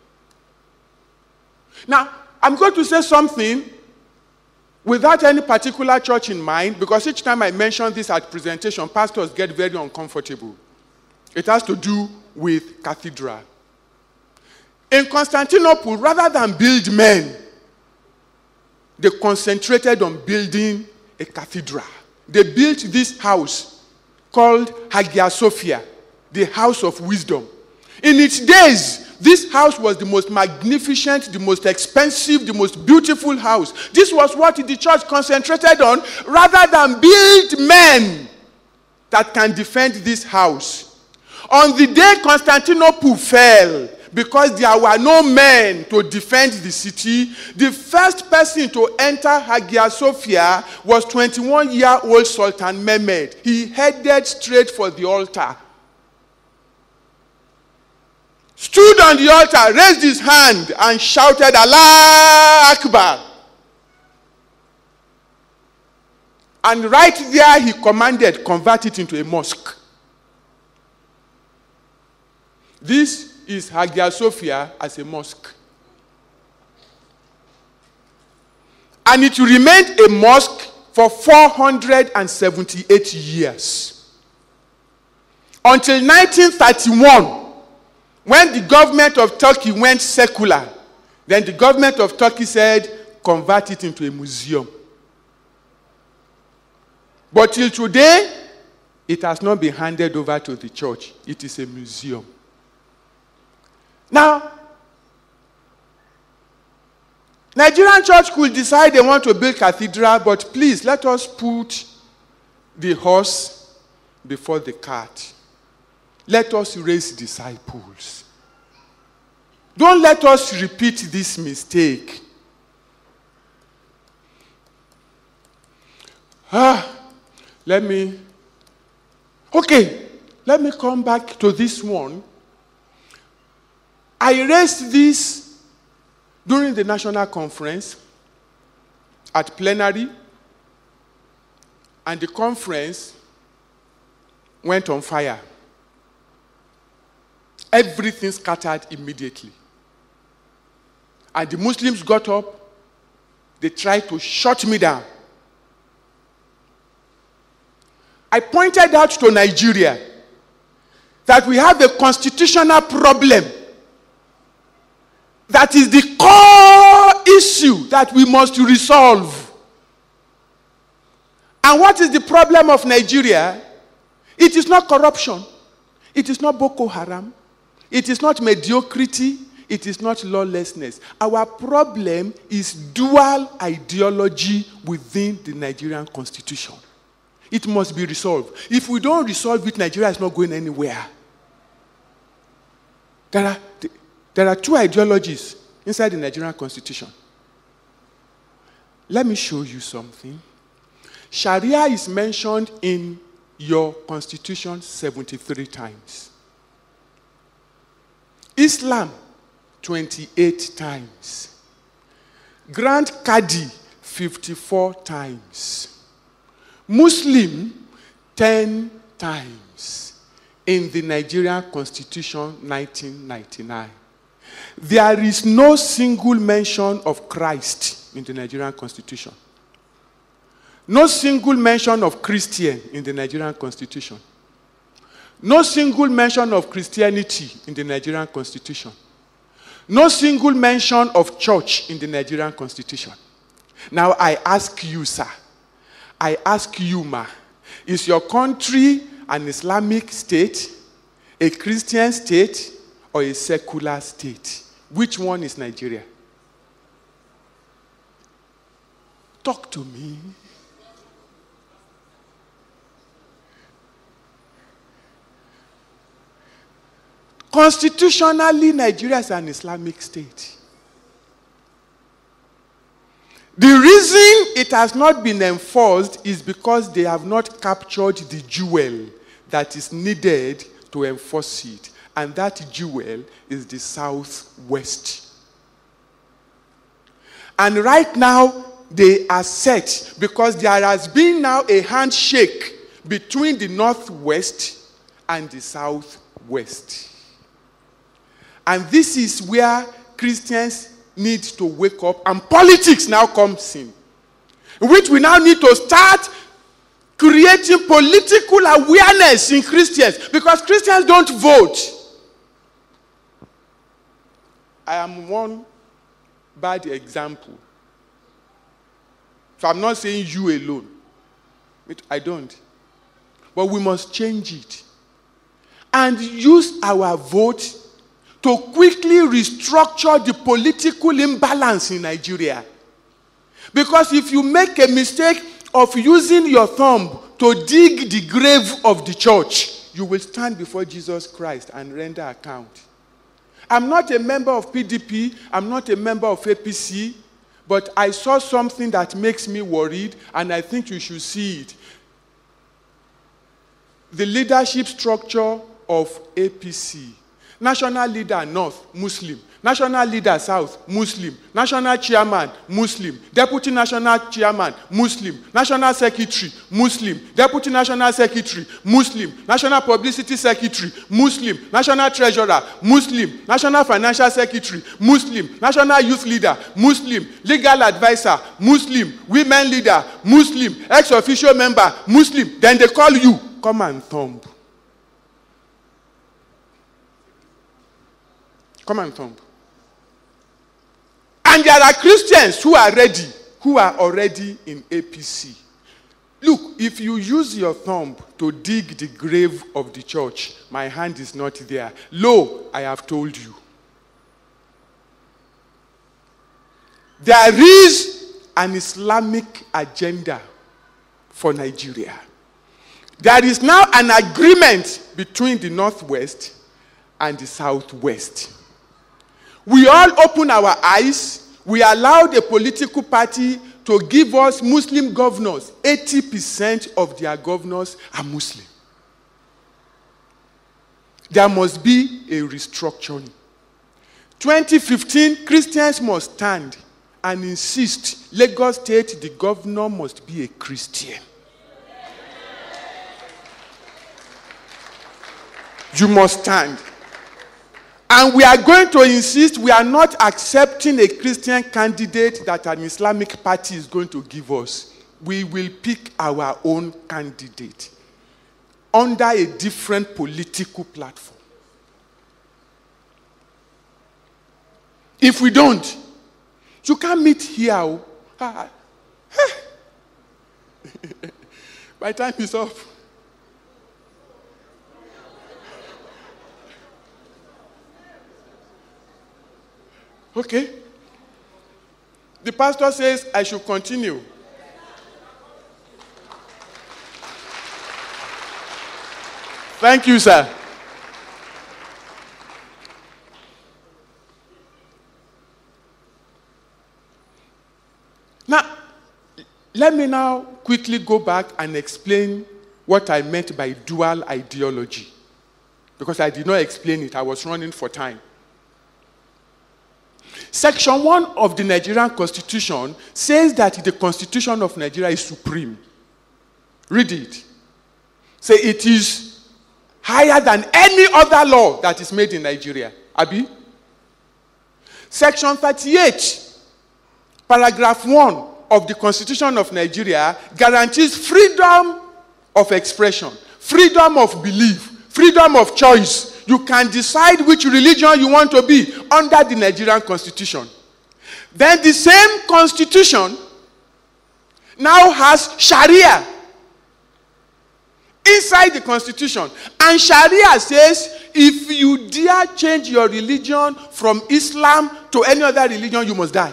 Now, I'm going to say something without any particular church in mind, because each time I mention this at presentation, pastors get very uncomfortable. It has to do with cathedral. In Constantinople, rather than build men, they concentrated on building a cathedral. They built this house called Hagia Sophia, the house of wisdom. In its days, This house was the most magnificent, the most expensive, the most beautiful house. This was what the church concentrated on, rather than build men that can defend this house. On the day Constantinople fell, because there were no men to defend the city, the first person to enter Hagia Sophia was twenty-one-year-old Sultan Mehmed. He headed straight for the altar, stood on the altar, raised his hand, and shouted, Allah Akbar. And right there he commanded, convert it into a mosque. This is Hagia Sophia as a mosque. And it remained a mosque for four hundred seventy-eight years. Until nineteen thirty-one, when the government of Turkey went secular, then the government of Turkey said, convert it into a museum. But till today, it has not been handed over to the church. It is a museum. Now, Nigerian church could decide they want to build cathedral, but please let us put the horse before the cart. Let us raise disciples. Don't let us repeat this mistake. Ah, let me, okay, let me come back to this one. I raised this during the national conference at plenary, and the conference went on fire. Everything scattered immediately. And the Muslims got up, they tried to shut me down. I pointed out to Nigeria that we have a constitutional problem. That is the core issue that we must resolve. And what is the problem of Nigeria? It is not corruption. It is not Boko Haram. It is not mediocrity. It is not lawlessness. Our problem is dual ideology within the Nigerian constitution. It must be resolved. If we don't resolve it, Nigeria is not going anywhere. There are... There are two ideologies inside the Nigerian constitution. Let me show you something. Sharia is mentioned in your constitution seventy-three times. Islam, twenty-eight times. Grand Qadi, fifty-four times. Muslim, ten times. In the Nigerian constitution, nineteen ninety-nine. There is no single mention of Christ in the Nigerian constitution. No single mention of Christian in the Nigerian constitution. No single mention of Christianity in the Nigerian constitution. No single mention of church in the Nigerian constitution. Now I ask you, sir, I ask you, ma, is your country an Islamic state, a Christian state, or a secular state? Which one is Nigeria? Talk to me. Constitutionally, Nigeria is an Islamic state. The reason it has not been enforced is because they have not captured the jewel that is needed to enforce it. And that jewel is the southwest. And right now, they are set because there has been now a handshake between the northwest and the southwest. And this is where Christians need to wake up, and politics now comes in, which we now need to start creating political awareness in Christians, because Christians don't vote. I am one bad example. So I'm not saying you alone. I don't. But we must change it and use our vote to quickly restructure the political imbalance in Nigeria. Because if you make a mistake of using your thumb to dig the grave of the church, you will stand before Jesus Christ and render account. I'm not a member of P D P, I'm not a member of A P C, but I saw something that makes me worried, and I think you should see it. The leadership structure of A P C. National leader North, Muslim. National leader South, Muslim. National chairman, Muslim. Deputy national chairman, Muslim. National secretary, Muslim. Deputy national secretary, Muslim. National publicity secretary, Muslim. National treasurer, Muslim. National financial secretary, Muslim. National youth leader, Muslim. Legal advisor, Muslim. Women leader, Muslim. Ex-official member, Muslim. Then they call you, come and thumb. Come and thumb. And there are Christians who are ready, who are already in A P C. Look, if you use your thumb to dig the grave of the church, my hand is not there. Lo, I have told you. There is an Islamic agenda for Nigeria. There is now an agreement between the Northwest and the Southwest. We all open our eyes. We allowed a political party to give us Muslim governors. eighty percent of their governors are Muslim. There must be a restructuring. twenty fifteen, Christians must stand and insist Lagos State, the governor must be a Christian. You must stand. And we are going to insist we are not accepting a Christian candidate that an Islamic party is going to give us. We will pick our own candidate under a different political platform. If we don't, you can't meet here. My time is up. Okay. The pastor says I should continue. Thank you, sir. Now, let me now quickly go back and explain what I meant by dual ideology. Because I did not explain it. I was running for time. Section one of the Nigerian Constitution says that the Constitution of Nigeria is supreme. Read it. Say it is higher than any other law that is made in Nigeria. Abi? Section thirty-eight, paragraph one of the Constitution of Nigeria guarantees freedom of expression, freedom of belief, freedom of choice. You can decide which religion you want to be under the Nigerian Constitution. Then the same Constitution now has Sharia inside the Constitution. And Sharia says, if you dare change your religion from Islam to any other religion, you must die.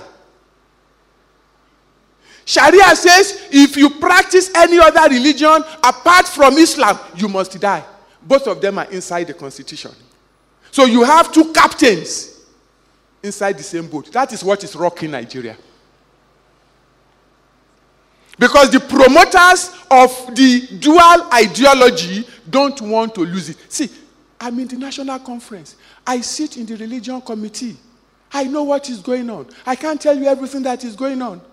Sharia says, if you practice any other religion apart from Islam, you must die. Both of them are inside the Constitution. So you have two captains inside the same boat. That is what is rocking Nigeria. Because the promoters of the dual ideology don't want to lose it. See, I'm in the national conference. I sit in the religion committee. I know what is going on. I can't tell you everything that is going on.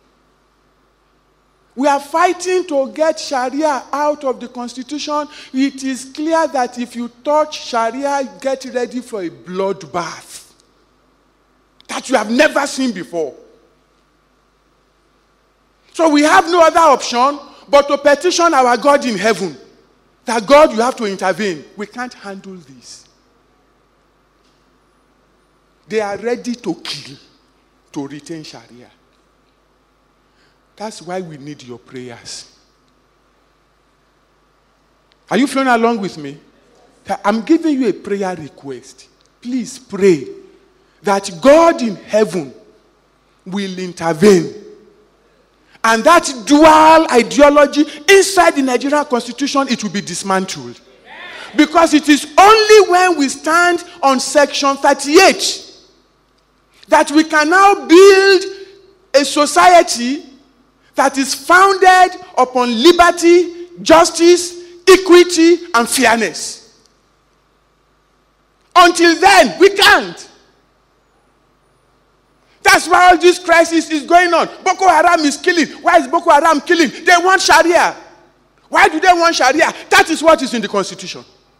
We are fighting to get Sharia out of the Constitution. It is clear that if you touch Sharia, get ready for a bloodbath that you have never seen before. So we have no other option but to petition our God in heaven. That God, you have to intervene. We can't handle this. They are ready to kill to retain Sharia. That's why we need your prayers. Are you flowing along with me? I'm giving you a prayer request. please pray that God in heaven will intervene. And that dual ideology inside the Nigerian constitution, it will be dismantled. Because it is only when we stand on section thirty-eight that we can now build a society that is founded upon liberty, justice, equity, and fairness. Until then, we can't. That's why all this crisis is going on. Boko Haram is killing. Why is Boko Haram killing? They want Sharia. Why do they want Sharia? That is what is in the constitution.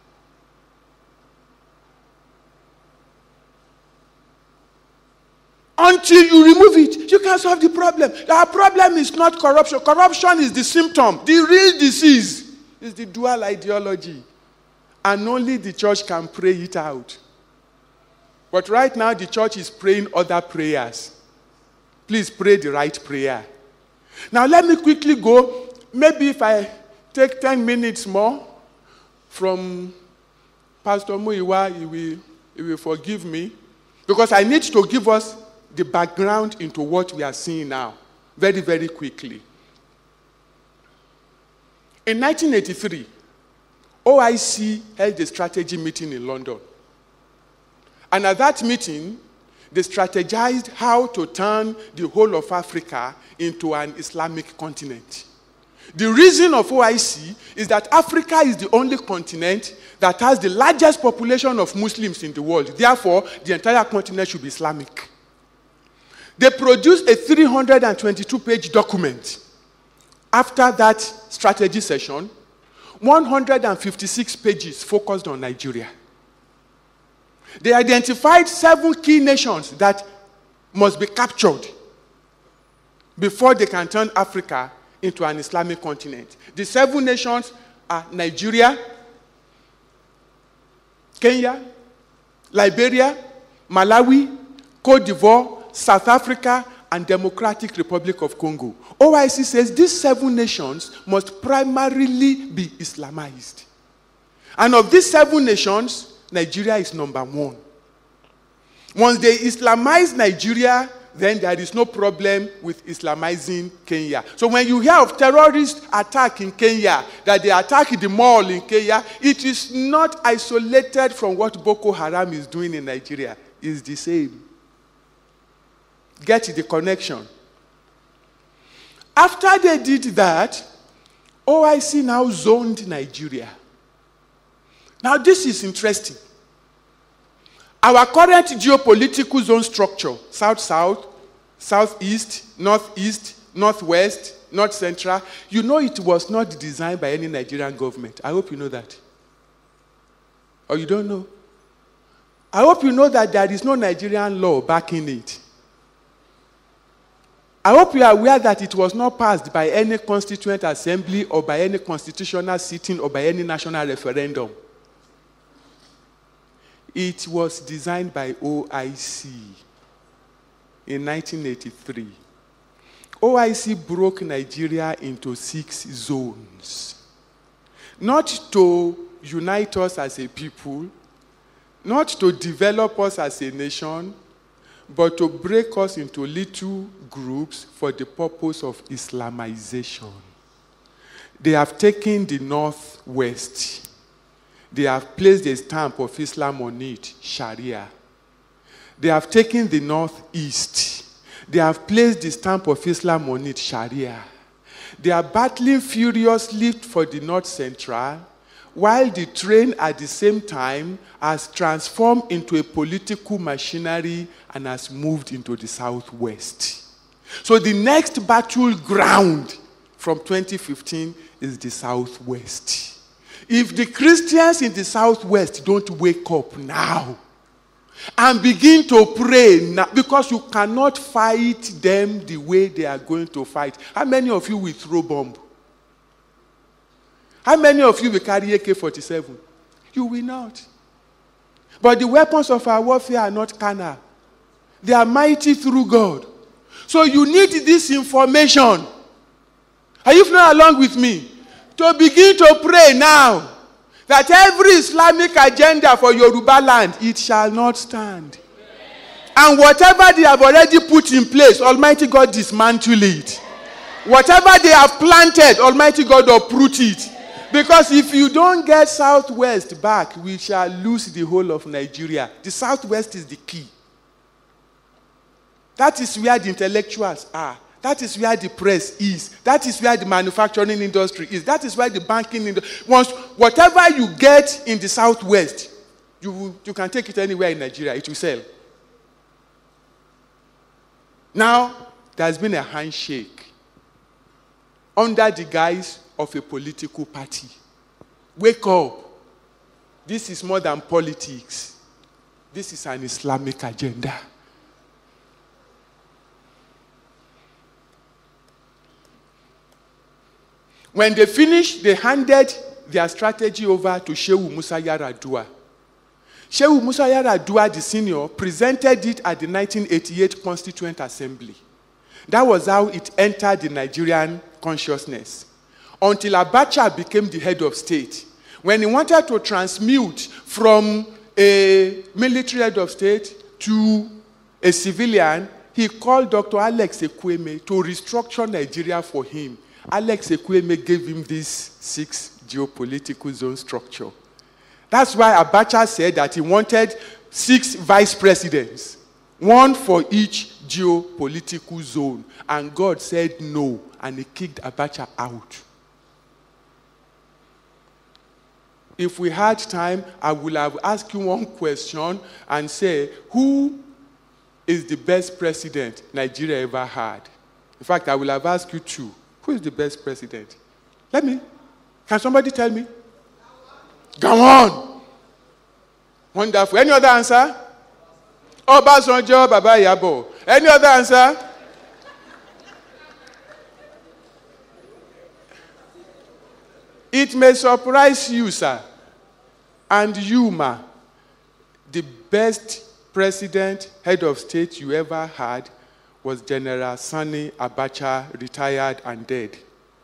Until you remove it, you can't solve the problem. Our problem is not corruption. Corruption is the symptom. The real disease is the dual ideology. And only the church can pray it out. But right now, the church is praying other prayers. Please pray the right prayer. Now, let me quickly go. Maybe if I take ten minutes more from Pastor Muyiwa, he will, he will forgive me. Because I need to give us the background into what we are seeing now, very, very quickly. In nineteen eighty-three, O I C held a strategy meeting in London. And at that meeting, they strategized how to turn the whole of Africa into an Islamic continent. The reason of O I C is that Africa is the only continent that has the largest population of Muslims in the world. Therefore, the entire continent should be Islamic. They produced a three hundred twenty-two page document. After that strategy session, one hundred fifty-six pages focused on Nigeria. They identified seven key nations that must be captured before they can turn Africa into an Islamic continent. The seven nations are Nigeria, Kenya, Liberia, Malawi, Cote d'Ivoire, South Africa, and Democratic Republic of Congo. O I C says these seven nations must primarily be Islamized. And of these seven nations, Nigeria is number one. Once they Islamize Nigeria, then there is no problem with Islamizing Kenya. So when you hear of terrorist attack in Kenya, that they attack the mall in Kenya, it is not isolated from what Boko Haram is doing in Nigeria. It's the same. Get the connection. After they did that, O I C now zoned Nigeria. Now this is interesting. Our current geopolitical zone structure, South-South, Southeast, Northeast, Northwest, North Central, you know it was not designed by any Nigerian government. I hope you know that. Or you don't know? I hope you know that there is no Nigerian law backing it. I hope you are aware that it was not passed by any constituent assembly or by any constitutional sitting or by any national referendum. It was designed by O I C in nineteen eighty-three. O I C broke Nigeria into six zones. Not to unite us as a people, not to develop us as a nation, but to break us into little groups for the purpose of Islamization. They have taken the Northwest. They have placed a stamp of Islam on it, Sharia. They have taken the Northeast. They have placed the stamp of Islam on it, Sharia. They are battling furiously for the North Central, while the train at the same time has transformed into a political machinery and has moved into the Southwest. So the next battleground from twenty fifteen is the Southwest. If the Christians in the Southwest don't wake up now and begin to pray now, because you cannot fight them the way they are going to fight. How many of you will throw bomb? How many of you will carry A K forty-seven? You will not. But the weapons of our warfare are not carnal. They are mighty through God. So you need this information. Are you following along with me? To begin to pray now. that every Islamic agenda for Yoruba land, it shall not stand. And whatever they have already put in place, Almighty God dismantle it. Whatever they have planted, Almighty God uproot it. Because if you don't get Southwest back, we shall lose the whole of Nigeria. The Southwest is the key. That is where the intellectuals are. That is where the press is. That is where the manufacturing industry is. That is where the banking industry. Once whatever you get in the Southwest, you, will, you can take it anywhere in Nigeria. It will sell. Now, there has been a handshake under the guise of a political party. Wake up. This is more than politics. This is an Islamic agenda. When they finished, they handed their strategy over to Shehu Musa Yar'Adua. Shehu Musa Yar'Adua, the senior, presented it at the nineteen eighty-eight Constituent Assembly. That was how it entered the Nigerian consciousness. Until Abacha became the head of state. When he wanted to transmute from a military head of state to a civilian, he called Doctor Alex Ekwueme to restructure Nigeria for him. Alex Ekwueme gave him this six geopolitical zone structure. That's why Abacha said that he wanted six vice presidents, one for each geopolitical zone. And God said no, and he kicked Abacha out. If we had time, I would have asked you one question and say, who is the best president Nigeria ever had? In fact, I will have asked you two. Who is the best president? Let me. Can somebody tell me? Go on. Wonderful. Any other answer? Obasanjo, Baba Yabo. Any other answer? It may surprise you, sir, and you, ma. The best president, head of state you ever had was General Sani Abacha, retired and dead.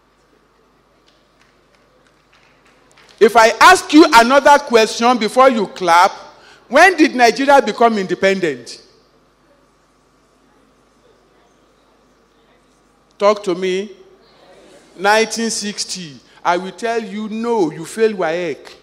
If I ask you another question before you clap, when did Nigeria become independent? Talk to me. nineteen sixty. I will tell you, no, you failed W A E C.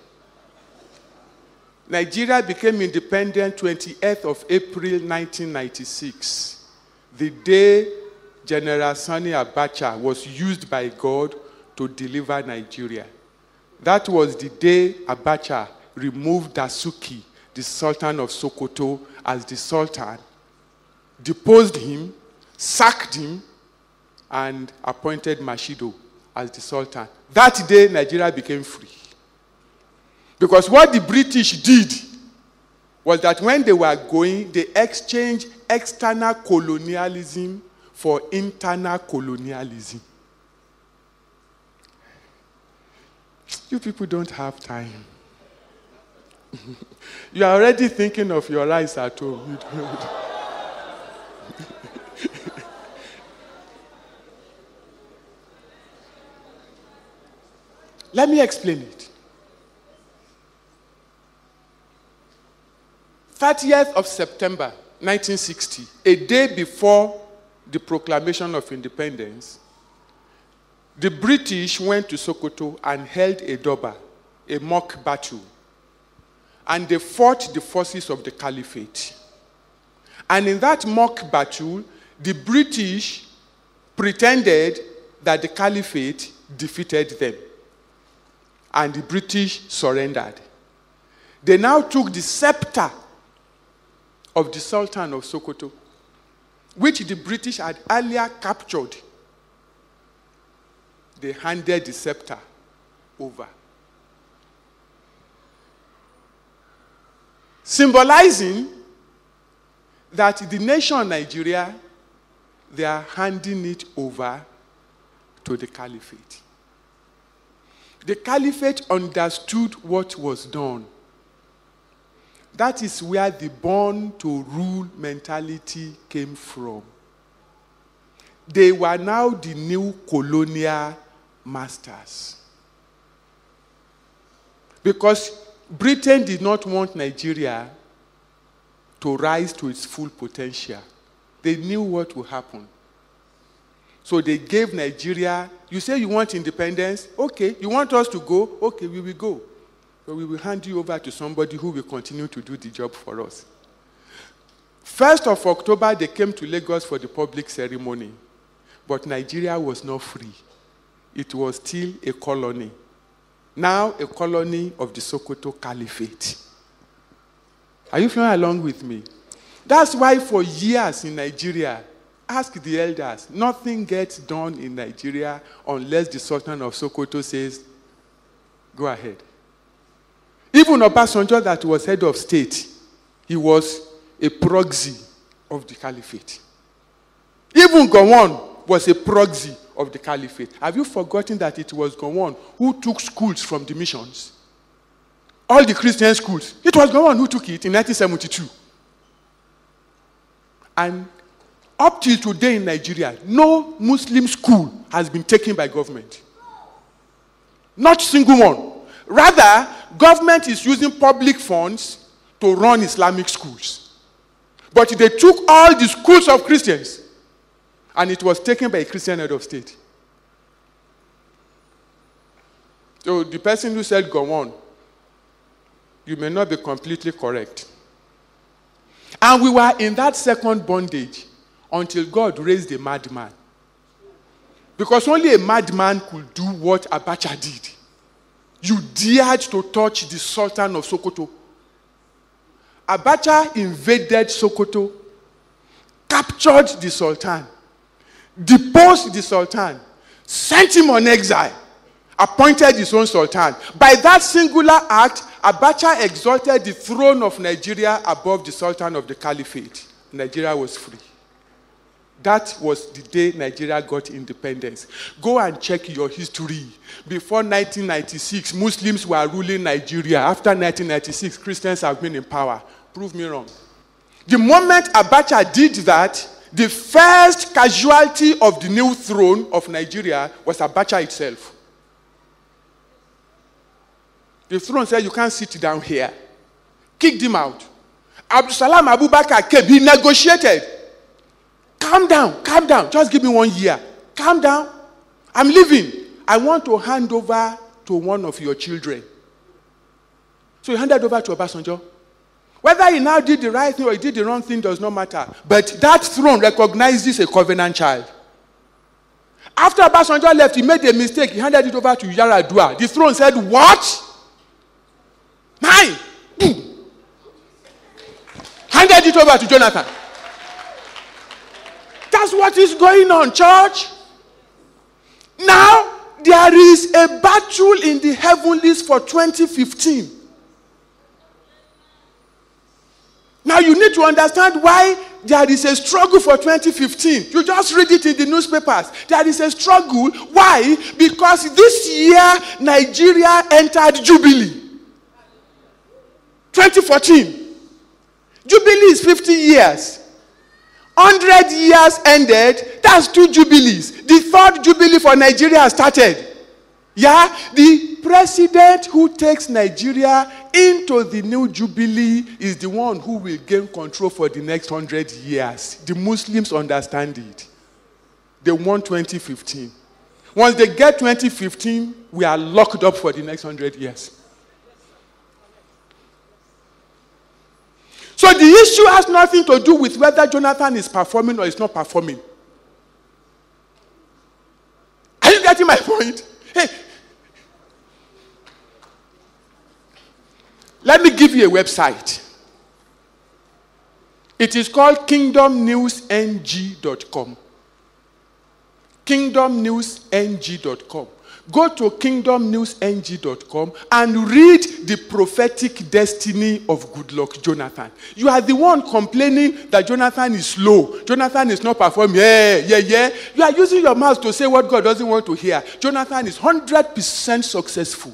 Nigeria became independent twenty-eighth of April nineteen ninety-six. The day General Sani Abacha was used by God to deliver Nigeria. That was the day Abacha removed Dasuki, the Sultan of Sokoto, as the Sultan, deposed him, sacked him, and appointed Mashido as the Sultan. That day, Nigeria became free. Because what the British did was that when they were going, they exchanged external colonialism for internal colonialism. You people don't have time. You are already thinking of your rice at home. Let me explain it. thirtieth of September nineteen sixty, a day before the proclamation of independence, the British went to Sokoto and held a Doba, a mock battle. And they fought the forces of the Caliphate. And in that mock battle, the British pretended that the Caliphate defeated them. And the British surrendered. They now took the scepter of the Sultan of Sokoto, which the British had earlier captured. They handed the scepter over. Symbolizing that the nation Nigeria, they are handing it over to the Caliphate. The Caliphate understood what was done. That is where the born to rule mentality came from. They were now the new colonial masters. Because Britain did not want Nigeria to rise to its full potential. They knew what would happen. So they gave Nigeria, you say you want independence? Okay. You want us to go? Okay, we will go. But we will hand you over to somebody who will continue to do the job for us. first of October, they came to Lagos for the public ceremony. But Nigeria was not free. It was still a colony. Now a colony of the Sokoto Caliphate. Are you following along with me? That's why for years in Nigeria, ask the elders, nothing gets done in Nigeria unless the Sultan of Sokoto says, go ahead. Even Obasanjo, that was head of state, he was a proxy of the Caliphate. Even Gowon was a proxy of the Caliphate. Have you forgotten that it was Gowon who took schools from the missions? All the Christian schools. It was Gowon who took it in nineteen seventy-two. And up till today in Nigeria, no Muslim school has been taken by government. Not single one. Rather, government is using public funds to run Islamic schools. But they took all the schools of Christians, and it was taken by a Christian head of state. So the person who said, go on, you may not be completely correct. And we were in that second bondage until God raised a madman. Because only a madman could do what Abacha did. You dared to touch the Sultan of Sokoto. Abacha invaded Sokoto, captured the Sultan, deposed the Sultan, sent him on exile, appointed his own Sultan. By that singular act, Abacha exalted the throne of Nigeria above the Sultan of the Caliphate. Nigeria was free. That was the day Nigeria got independence. Go and check your history. Before nineteen ninety-six, Muslims were ruling Nigeria. After nineteen ninety-six, Christians have been in power. Prove me wrong. The moment Abacha did that, the first casualty of the new throne of Nigeria was Abacha itself. The throne said, you can't sit down here. Kicked him out. Abdul Salam Abubakar came. He negotiated. Calm down, calm down. Just give me one year. Calm down. I'm leaving. I want to hand over to one of your children. So he handed over to Obasanjo. Whether he now did the right thing or he did the wrong thing does not matter. But that throne recognizes a covenant child. After Obasanjo left, he made a mistake. He handed it over to Yaradua. The throne said, what? Mine. Boom. Handed it over to Jonathan. That's what is going on, church. Now, there is a battle in the heavenlies for twenty fifteen. Now, you need to understand why there is a struggle for twenty fifteen. You just read it in the newspapers. There is a struggle. Why? Because this year, Nigeria entered Jubilee. twenty fourteen. Jubilee is fifty years. one hundred years ended, that's two jubilees. The third jubilee for Nigeria has started. Yeah, the president who takes Nigeria into the new jubilee is the one who will gain control for the next one hundred years. The Muslims understand it. They want twenty fifteen. Once they get twenty fifteen, we are locked up for the next one hundred years. So the issue has nothing to do with whether Jonathan is performing or is not performing. Are you getting my point? Hey, let me give you a website. It is called kingdom news n g dot com. kingdom news n g dot com. Go to kingdom news n g dot com and read the prophetic destiny of Goodluck Jonathan. You are the one complaining that Jonathan is slow. Jonathan is not performing. Yeah, yeah, yeah. You are using your mouth to say what God doesn't want to hear. Jonathan is one hundred percent successful.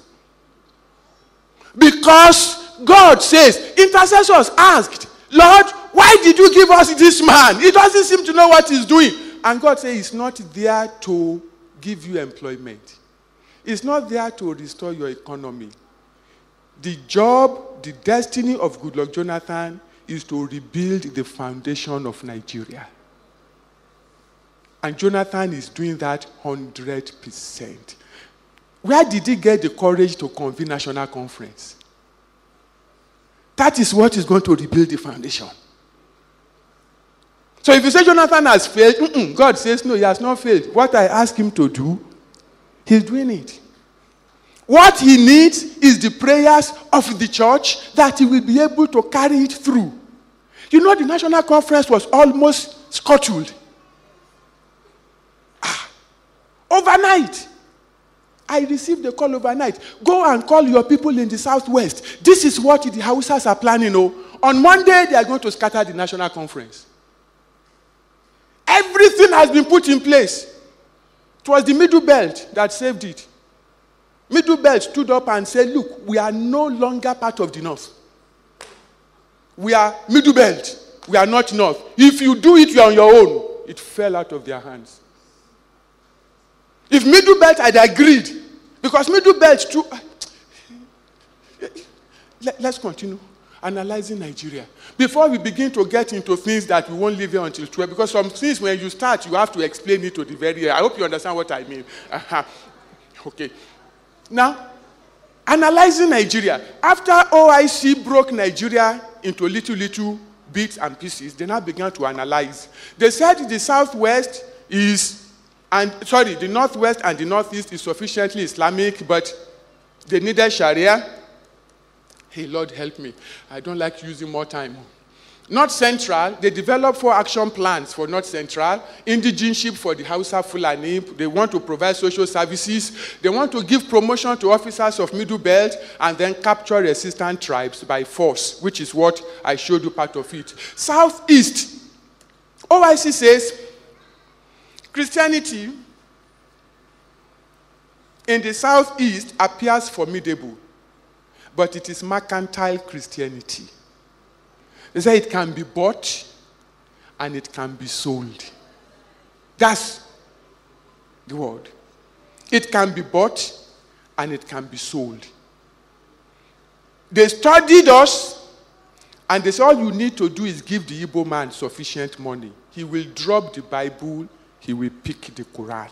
Because God says, intercessors asked, Lord, why did you give us this man? He doesn't seem to know what he's doing. And God says he's not there to give you employment. It's not there to restore your economy. The job, the destiny of Goodluck Jonathan is to rebuild the foundation of Nigeria. And Jonathan is doing that one hundred percent. Where did he get the courage to convene national conference? That is what is going to rebuild the foundation. So if you say Jonathan has failed, mm-mm, God says no, he has not failed. What I ask him to do, he's doing it. What he needs is the prayers of the church that he will be able to carry it through. You know, the national conference was almost scuttled. Ah, overnight. I received a call overnight. Go and call your people in the southwest. This is what the Hausas are planning. Oh. On Monday, they are going to scatter the national conference. Everything has been put in place. It was the Middle Belt that saved it. Middle Belt stood up and said, look, we are no longer part of the North. We are Middle Belt. We are not North. If you do it, you are on your own. It fell out of their hands. If Middle Belt had agreed, because Middle Belt too. Let, let's continue analyzing Nigeria. Before we begin to get into things that we won't leave here until twelve, because some things when you start, you have to explain it to the very end. I hope you understand what I mean. Uh-huh. Okay. Now, analyzing Nigeria. After O I C broke Nigeria into little, little bits and pieces, they now began to analyze. They said the southwest is, and sorry, the northwest and the northeast is sufficiently Islamic, but they needed Sharia. Hey, Lord, help me. I don't like using more time. North Central, they developed four action plans for North Central. Indigenship for the Hausa Fulani. They want to provide social services. They want to give promotion to officers of Middle Belt and then capture resistant tribes by force, which is what I showed you part of it. Southeast, O I C says, Christianity in the southeast appears formidable, but it is mercantile Christianity. They say it can be bought and it can be sold. That's the word. It can be bought and it can be sold. They studied us and they said all you need to do is give the Igbo man sufficient money. He will drop the Bible, he will pick the Quran.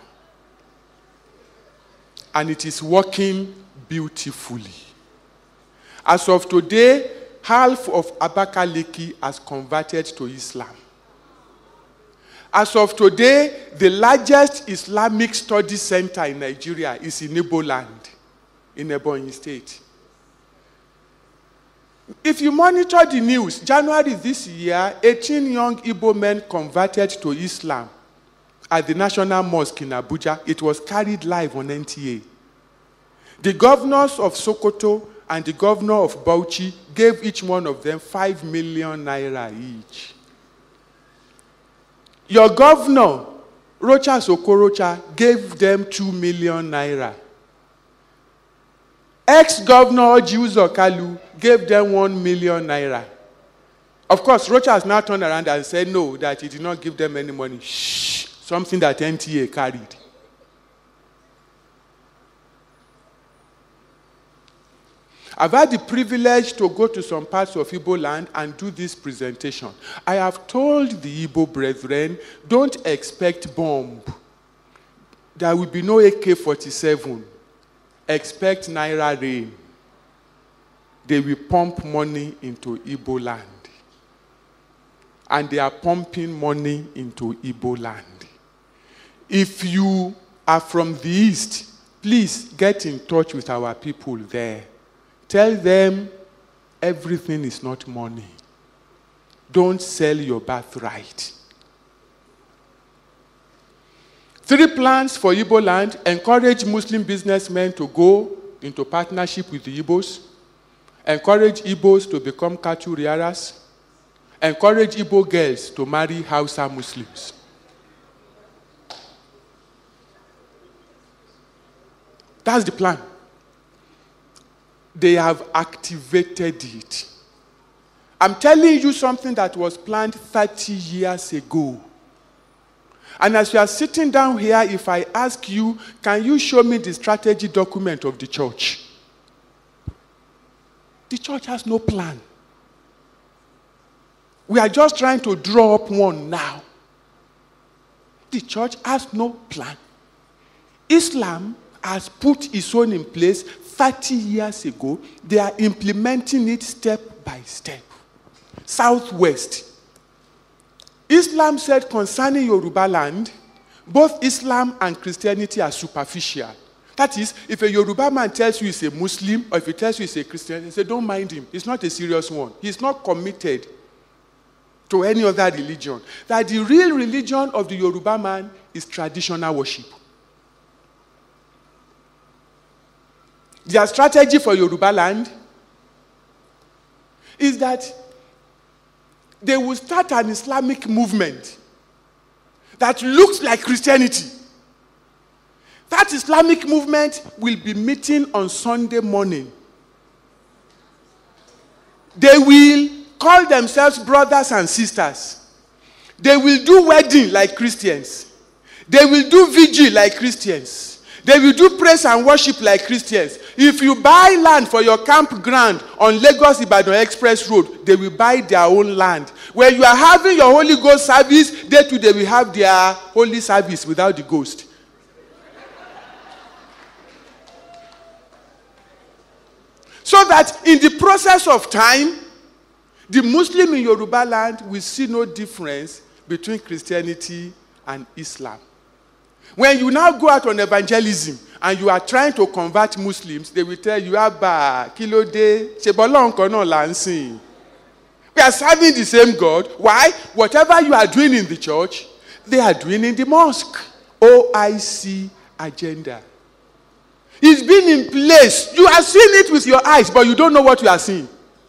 And it is working beautifully. As of today, half of Abakaliki has converted to Islam. As of today, the largest Islamic study center in Nigeria is in Igbo land, in Ebonyi State. If you monitor the news, January this year, eighteen young Igbo men converted to Islam at the National Mosque in Abuja. It was carried live on N T A. The governors of Sokoto and the governor of Bauchi gave each one of them five million naira each. Your governor, Rocha Sokorocha, gave them two million naira. Ex-governor Ojiuzo Kalu gave them one million naira. Of course, Rocha has now turned around and said no, that he did not give them any money. Shh, something that N T A carried. I've had the privilege to go to some parts of Igbo land and do this presentation. I have told the Igbo brethren, don't expect bomb. There will be no A K forty-seven. Expect Naira rain. They will pump money into Igbo land. And they are pumping money into Igbo land. If you are from the east, please get in touch with our people there. Tell them everything is not money. Don't sell your birthright. Three plans for Igbo land: encourage Muslim businessmen to go into partnership with the Igbos, encourage Igbos to become cattle rearers, encourage Igbo girls to marry Hausa Muslims. That's the plan. They have activated it. I'm telling you something that was planned thirty years ago. And as you are sitting down here, if I ask you, can you show me the strategy document of the church? The church has no plan. We are just trying to draw up one now. The church has no plan. Islam has put its own in place thirty years ago. They are implementing it step by step. Southwest. Islam said concerning Yoruba land, both Islam and Christianity are superficial. That is, if a Yoruba man tells you he's a Muslim, or if he tells you he's a Christian, you say, don't mind him. He's not a serious one. He's not committed to any other religion. That the real religion of the Yoruba man is traditional worship. Their strategy for Yoruba land is that they will start an Islamic movement that looks like Christianity. That Islamic movement will be meeting on Sunday morning. They will call themselves brothers and sisters. They will do wedding like Christians. They will do vigil like Christians. They will do praise and worship like Christians. If you buy land for your campground on Lagos-Ibadan Express Road, they will buy their own land. When you are having your Holy Ghost service, they too they will have their holy service without the ghost. So that in the process of time, the Muslim in Yoruba land will see no difference between Christianity and Islam. When you now go out on evangelism and you are trying to convert Muslims, they will tell you, Abba, Kilo de, Shebolon kono lansin. We are serving the same God. Why? Whatever you are doing in the church, they are doing in the mosque. O I C agenda. It's been in place. You are seeing it with your eyes, but you don't know what you are seeing.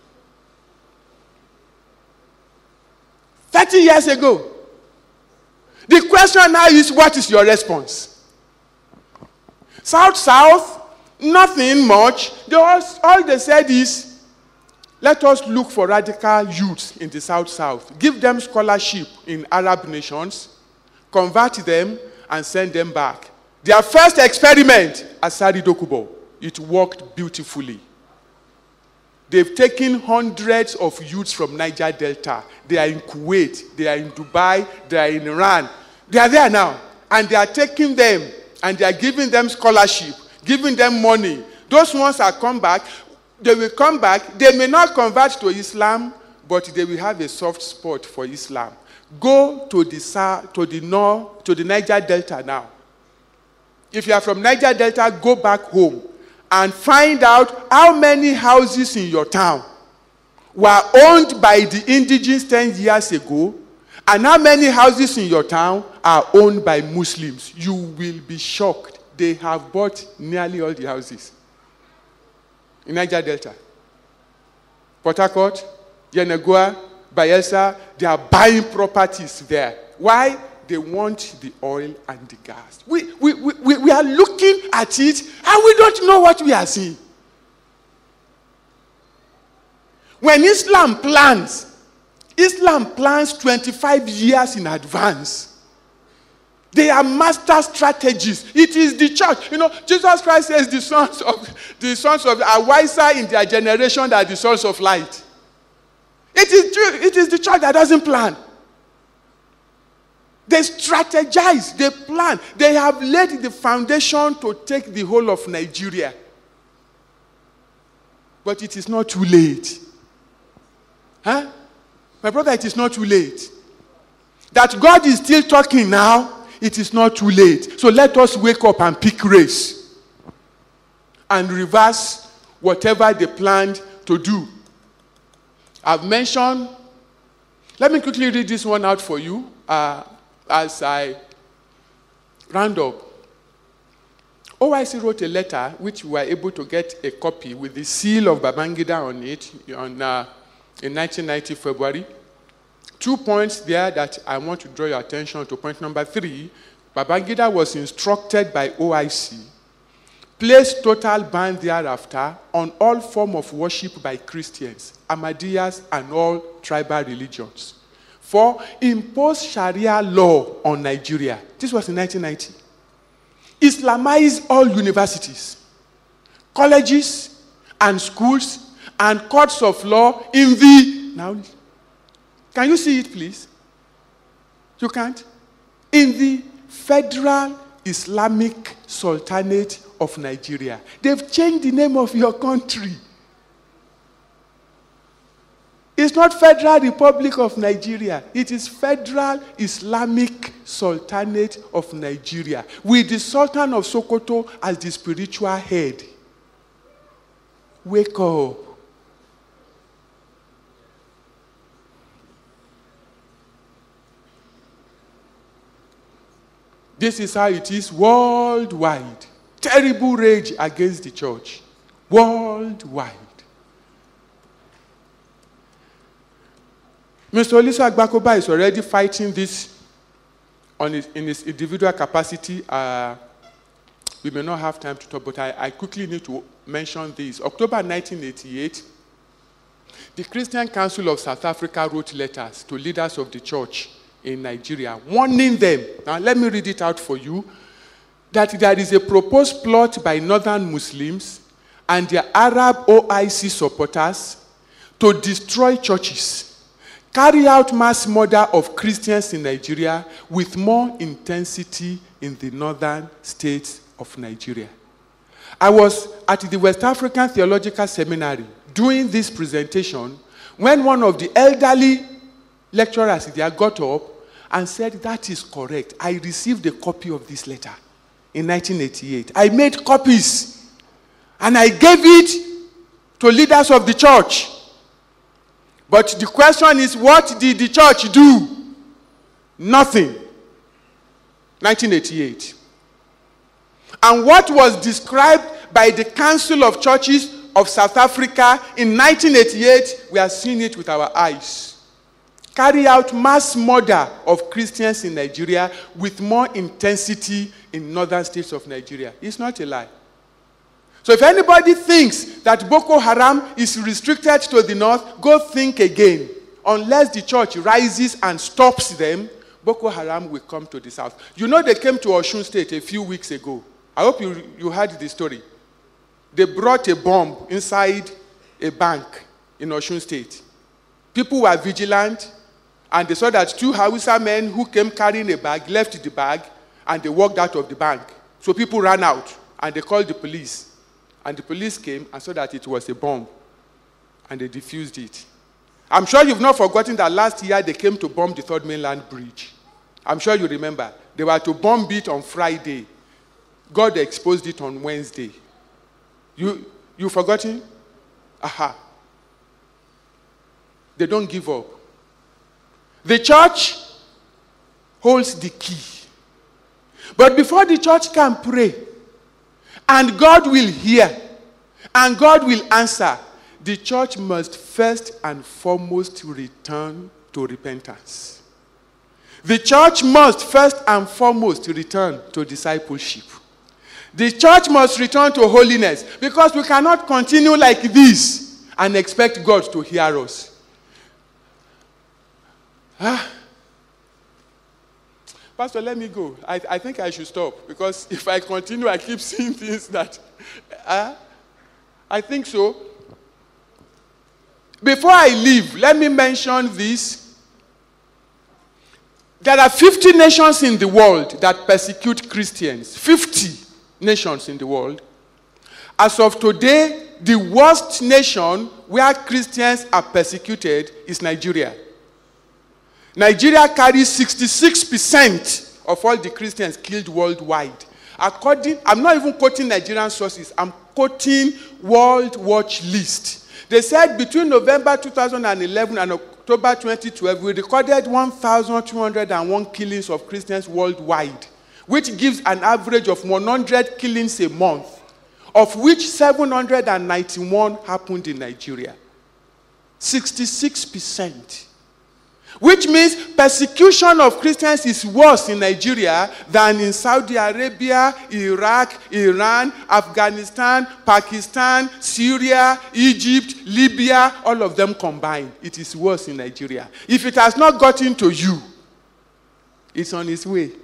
thirty years ago. The question now is, what is your response? South-South, nothing much. They all, all they said is, let us look for radical youths in the South-South. Give them scholarship in Arab nations, convert them, and send them back. Their first experiment, Asari Dokubo, it worked beautifully. They've taken hundreds of youths from Niger Delta. They are in Kuwait, they are in Dubai, they are in Iran. They are there now. And they are taking them, and they are giving them scholarship, giving them money. Those ones that come back, they will come back. They may not convert to Islam, but they will have a soft spot for Islam. Go to the south, to the north, to the Niger Delta now. If you are from Niger Delta, go back home and find out how many houses in your town were owned by the indigenous ten years ago, and how many houses in your town are owned by Muslims. You will be shocked. They have bought nearly all the houses in Niger Delta. Port Harcourt, Yenagoa, Bayelsa, they are buying properties there. Why? They want the oil and the gas. We, we, we, we are looking at it and we don't know what we are seeing. When Islam plans, Islam plans twenty-five years in advance. They are master strategies. It is the church. You know, Jesus Christ says the sons of the sons of are wiser in their generation than the sons of light. It is true. It is the church that doesn't plan. They strategize, they plan. They have laid the foundation to take the whole of Nigeria. But it is not too late. Huh? My brother, it is not too late. That God is still talking now, it is not too late. So let us wake up and pick race and reverse whatever they planned to do. I've mentioned, let me quickly read this one out for you. Uh, As I round up, O I C wrote a letter which we were able to get a copy with the seal of Babangida on it on, uh, in nineteen ninety February. Two points there that I want to draw your attention to. Point number three, Babangida was instructed by O I C, place total ban thereafter on all form of worship by Christians, Ahmadiyas, and all tribal religions. For impose Sharia law on Nigeria. This was in nineteen ninety. Islamize all universities, colleges, and schools, and courts of law in the... Now, can you see it, please? You can't? In the Federal Islamic Sultanate of Nigeria. They've changed the name of your country. It's not Federal Republic of Nigeria. It is Federal Islamic Sultanate of Nigeria, with the Sultan of Sokoto as the spiritual head. Wake up. This is how it is worldwide. Terrible rage against the church. Worldwide. Mister Olisa Agbakoba is already fighting this on his, in his individual capacity. Uh, we may not have time to talk, but I, I quickly need to mention this. October nineteen eighty-eight, the Christian Council of South Africa wrote letters to leaders of the church in Nigeria, warning them, now let me read it out for you, that there is a proposed plot by northern Muslims and their Arab O I C supporters to destroy churches, carry out mass murder of Christians in Nigeria with more intensity in the northern states of Nigeria. I was at the West African Theological Seminary doing this presentation when one of the elderly lecturers there got up and said, that is correct. I received a copy of this letter in nineteen eighty-eight. I made copies and I gave it to leaders of the church. But the question is, what did the church do? Nothing. nineteen eighty-eight. And what was described by the Council of Churches of South Africa in nineteen eighty-eight, we are seeing it with our eyes. Carry out mass murder of Christians in Nigeria with more intensity in northern states of Nigeria. It's not a lie. So if anybody thinks that Boko Haram is restricted to the north, go think again. Unless the church rises and stops them, Boko Haram will come to the south. You know they came to Osun State a few weeks ago. I hope you, you heard the story. They brought a bomb inside a bank in Osun State. People were vigilant, and they saw that two Hausa men who came carrying a bag left the bag, and they walked out of the bank. So people ran out, and they called the police. And the police came and saw that it was a bomb, and they defused it. I'm sure you've not forgotten that last year they came to bomb the Third Mainland Bridge. I'm sure you remember. They were to bomb it on Friday. God exposed it on Wednesday. You, you forgotten? Aha. They don't give up. The church holds the key. But before the church can pray, and God will hear, and God will answer, the church must first and foremost return to repentance. The church must first and foremost return to discipleship. The church must return to holiness, because we cannot continue like this and expect God to hear us. Ah. Pastor, let me go. I, I think I should stop, because if I continue, I keep seeing things that... Uh, I think so. Before I leave, let me mention this. There are fifty nations in the world that persecute Christians. fifty nations in the world. As of today, the worst nation where Christians are persecuted is Nigeria. Nigeria carries sixty-six percent of all the Christians killed worldwide. According, I'm not even quoting Nigerian sources, I'm quoting World Watch List. They said between November two thousand eleven and October twenty twelve, we recorded one thousand two hundred one killings of Christians worldwide, which gives an average of one hundred killings a month, of which seven hundred ninety-one happened in Nigeria. sixty-six percent. Which means persecution of Christians is worse in Nigeria than in Saudi Arabia, Iraq, Iran, Afghanistan, Pakistan, Syria, Egypt, Libya, all of them combined. It is worse in Nigeria. If it has not gotten to you, it's on its way.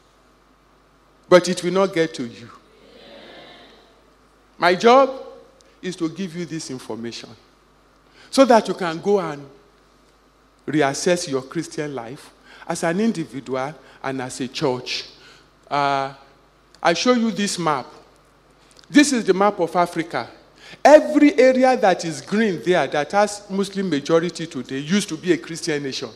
But it will not get to you. My job is to give you this information so that you can go and reassess your Christian life as an individual and as a church. Uh, I show you this map. This is the map of Africa. Every area that is green there that has Muslim majority today used to be a Christian nation.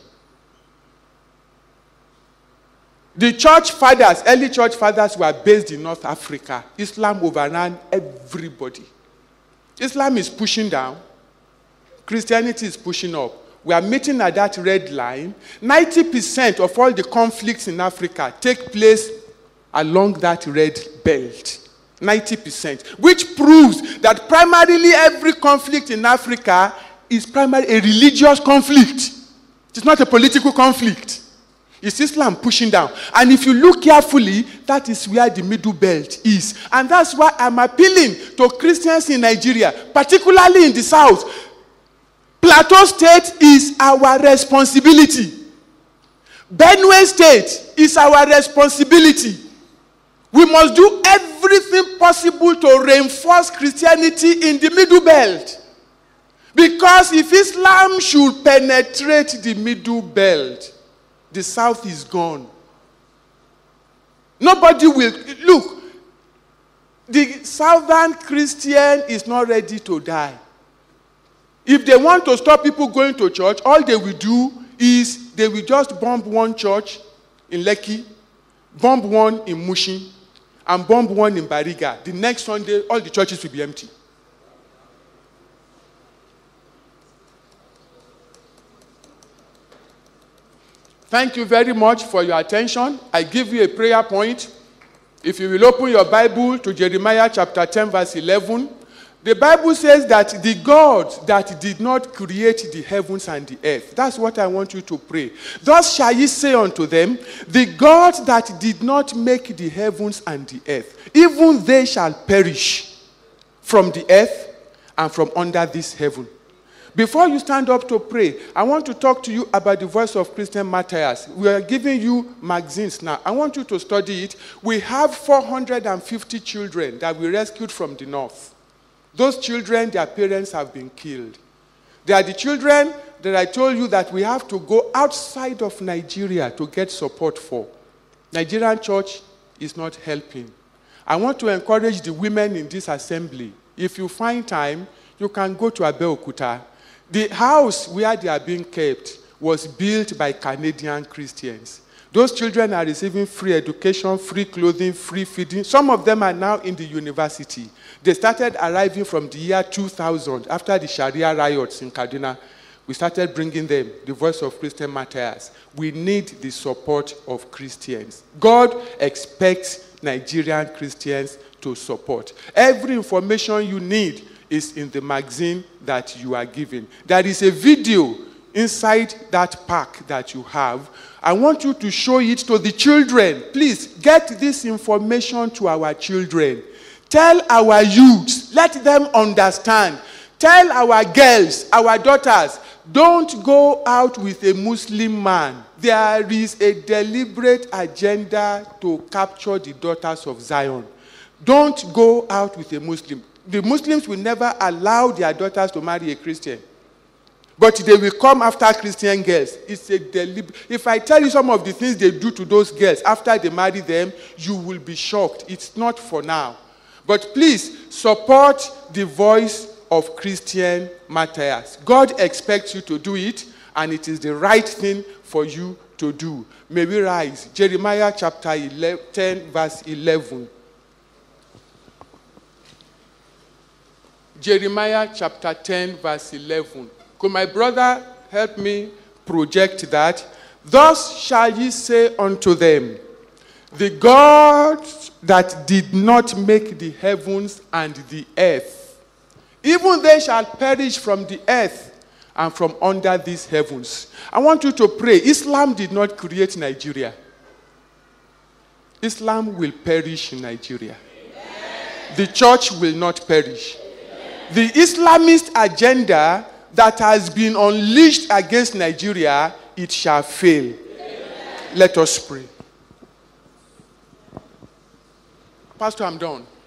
The church fathers, early church fathers were based in North Africa. Islam overran everybody. Islam is pushing down. Christianity is pushing up. We are meeting at that red line. ninety percent of all the conflicts in Africa take place along that red belt. ninety percent. Which proves that primarily every conflict in Africa is primarily a religious conflict. It's not a political conflict. It's Islam pushing down. And if you look carefully, that is where the middle belt is. And that's why I'm appealing to Christians in Nigeria, particularly in the south. Plateau State is our responsibility. Benue State is our responsibility. We must do everything possible to reinforce Christianity in the middle belt. Because if Islam should penetrate the middle belt, the south is gone. Nobody will. Look, the southern Christian is not ready to die. If they want to stop people going to church, all they will do is they will just bomb one church in Lekki, bomb one in Mushin, and bomb one in Bariga. The next Sunday, all the churches will be empty. Thank you very much for your attention. I give you a prayer point. If you will open your Bible to Jeremiah chapter ten, verse eleven, the Bible says that the God that did not create the heavens and the earth, that's what I want you to pray. Thus shall ye say unto them, the God that did not make the heavens and the earth, even they shall perish from the earth and from under this heaven. Before you stand up to pray, I want to talk to you about the Voice of Christian Martyrs. We are giving you magazines now. I want you to study it. We have four hundred fifty children that we rescued from the north. Those children, their parents have been killed. They are the children that I told you that we have to go outside of Nigeria to get support for. Nigerian church is not helping. I want to encourage the women in this assembly. If you find time, you can go to Abeokuta. The house where they are being kept was built by Canadian Christians. Those children are receiving free education, free clothing, free feeding. Some of them are now in the university. They started arriving from the year two thousand after the Sharia riots in Kaduna. We started bringing them, the Voice of Christian Martyrs. We need the support of Christians. God expects Nigerian Christians to support. Every information you need is in the magazine that you are given. There is a video inside that pack that you have. I want you to show it to the children. Please, get this information to our children. Tell our youths, let them understand. Tell our girls, our daughters, don't go out with a Muslim man. There is a deliberate agenda to capture the daughters of Zion. Don't go out with a Muslim. The Muslims will never allow their daughters to marry a Christian. But they will come after Christian girls. It's a deliberate. If I tell you some of the things they do to those girls after they marry them, you will be shocked. It's not for now. But please, support the Voice of Christian Martyrs. God expects you to do it, and it is the right thing for you to do. May we rise. Jeremiah chapter ten, verse eleven. Jeremiah chapter ten, verse eleven. Could my brother help me project that? Thus shall ye say unto them, the God that did not make the heavens and the earth, even they shall perish from the earth and from under these heavens. I want you to pray. Islam did not create Nigeria. Islam will perish in Nigeria. Amen. The church will not perish. Amen. The Islamist agenda that has been unleashed against Nigeria, it shall fail. Amen. Let us pray. Pastor, I'm done.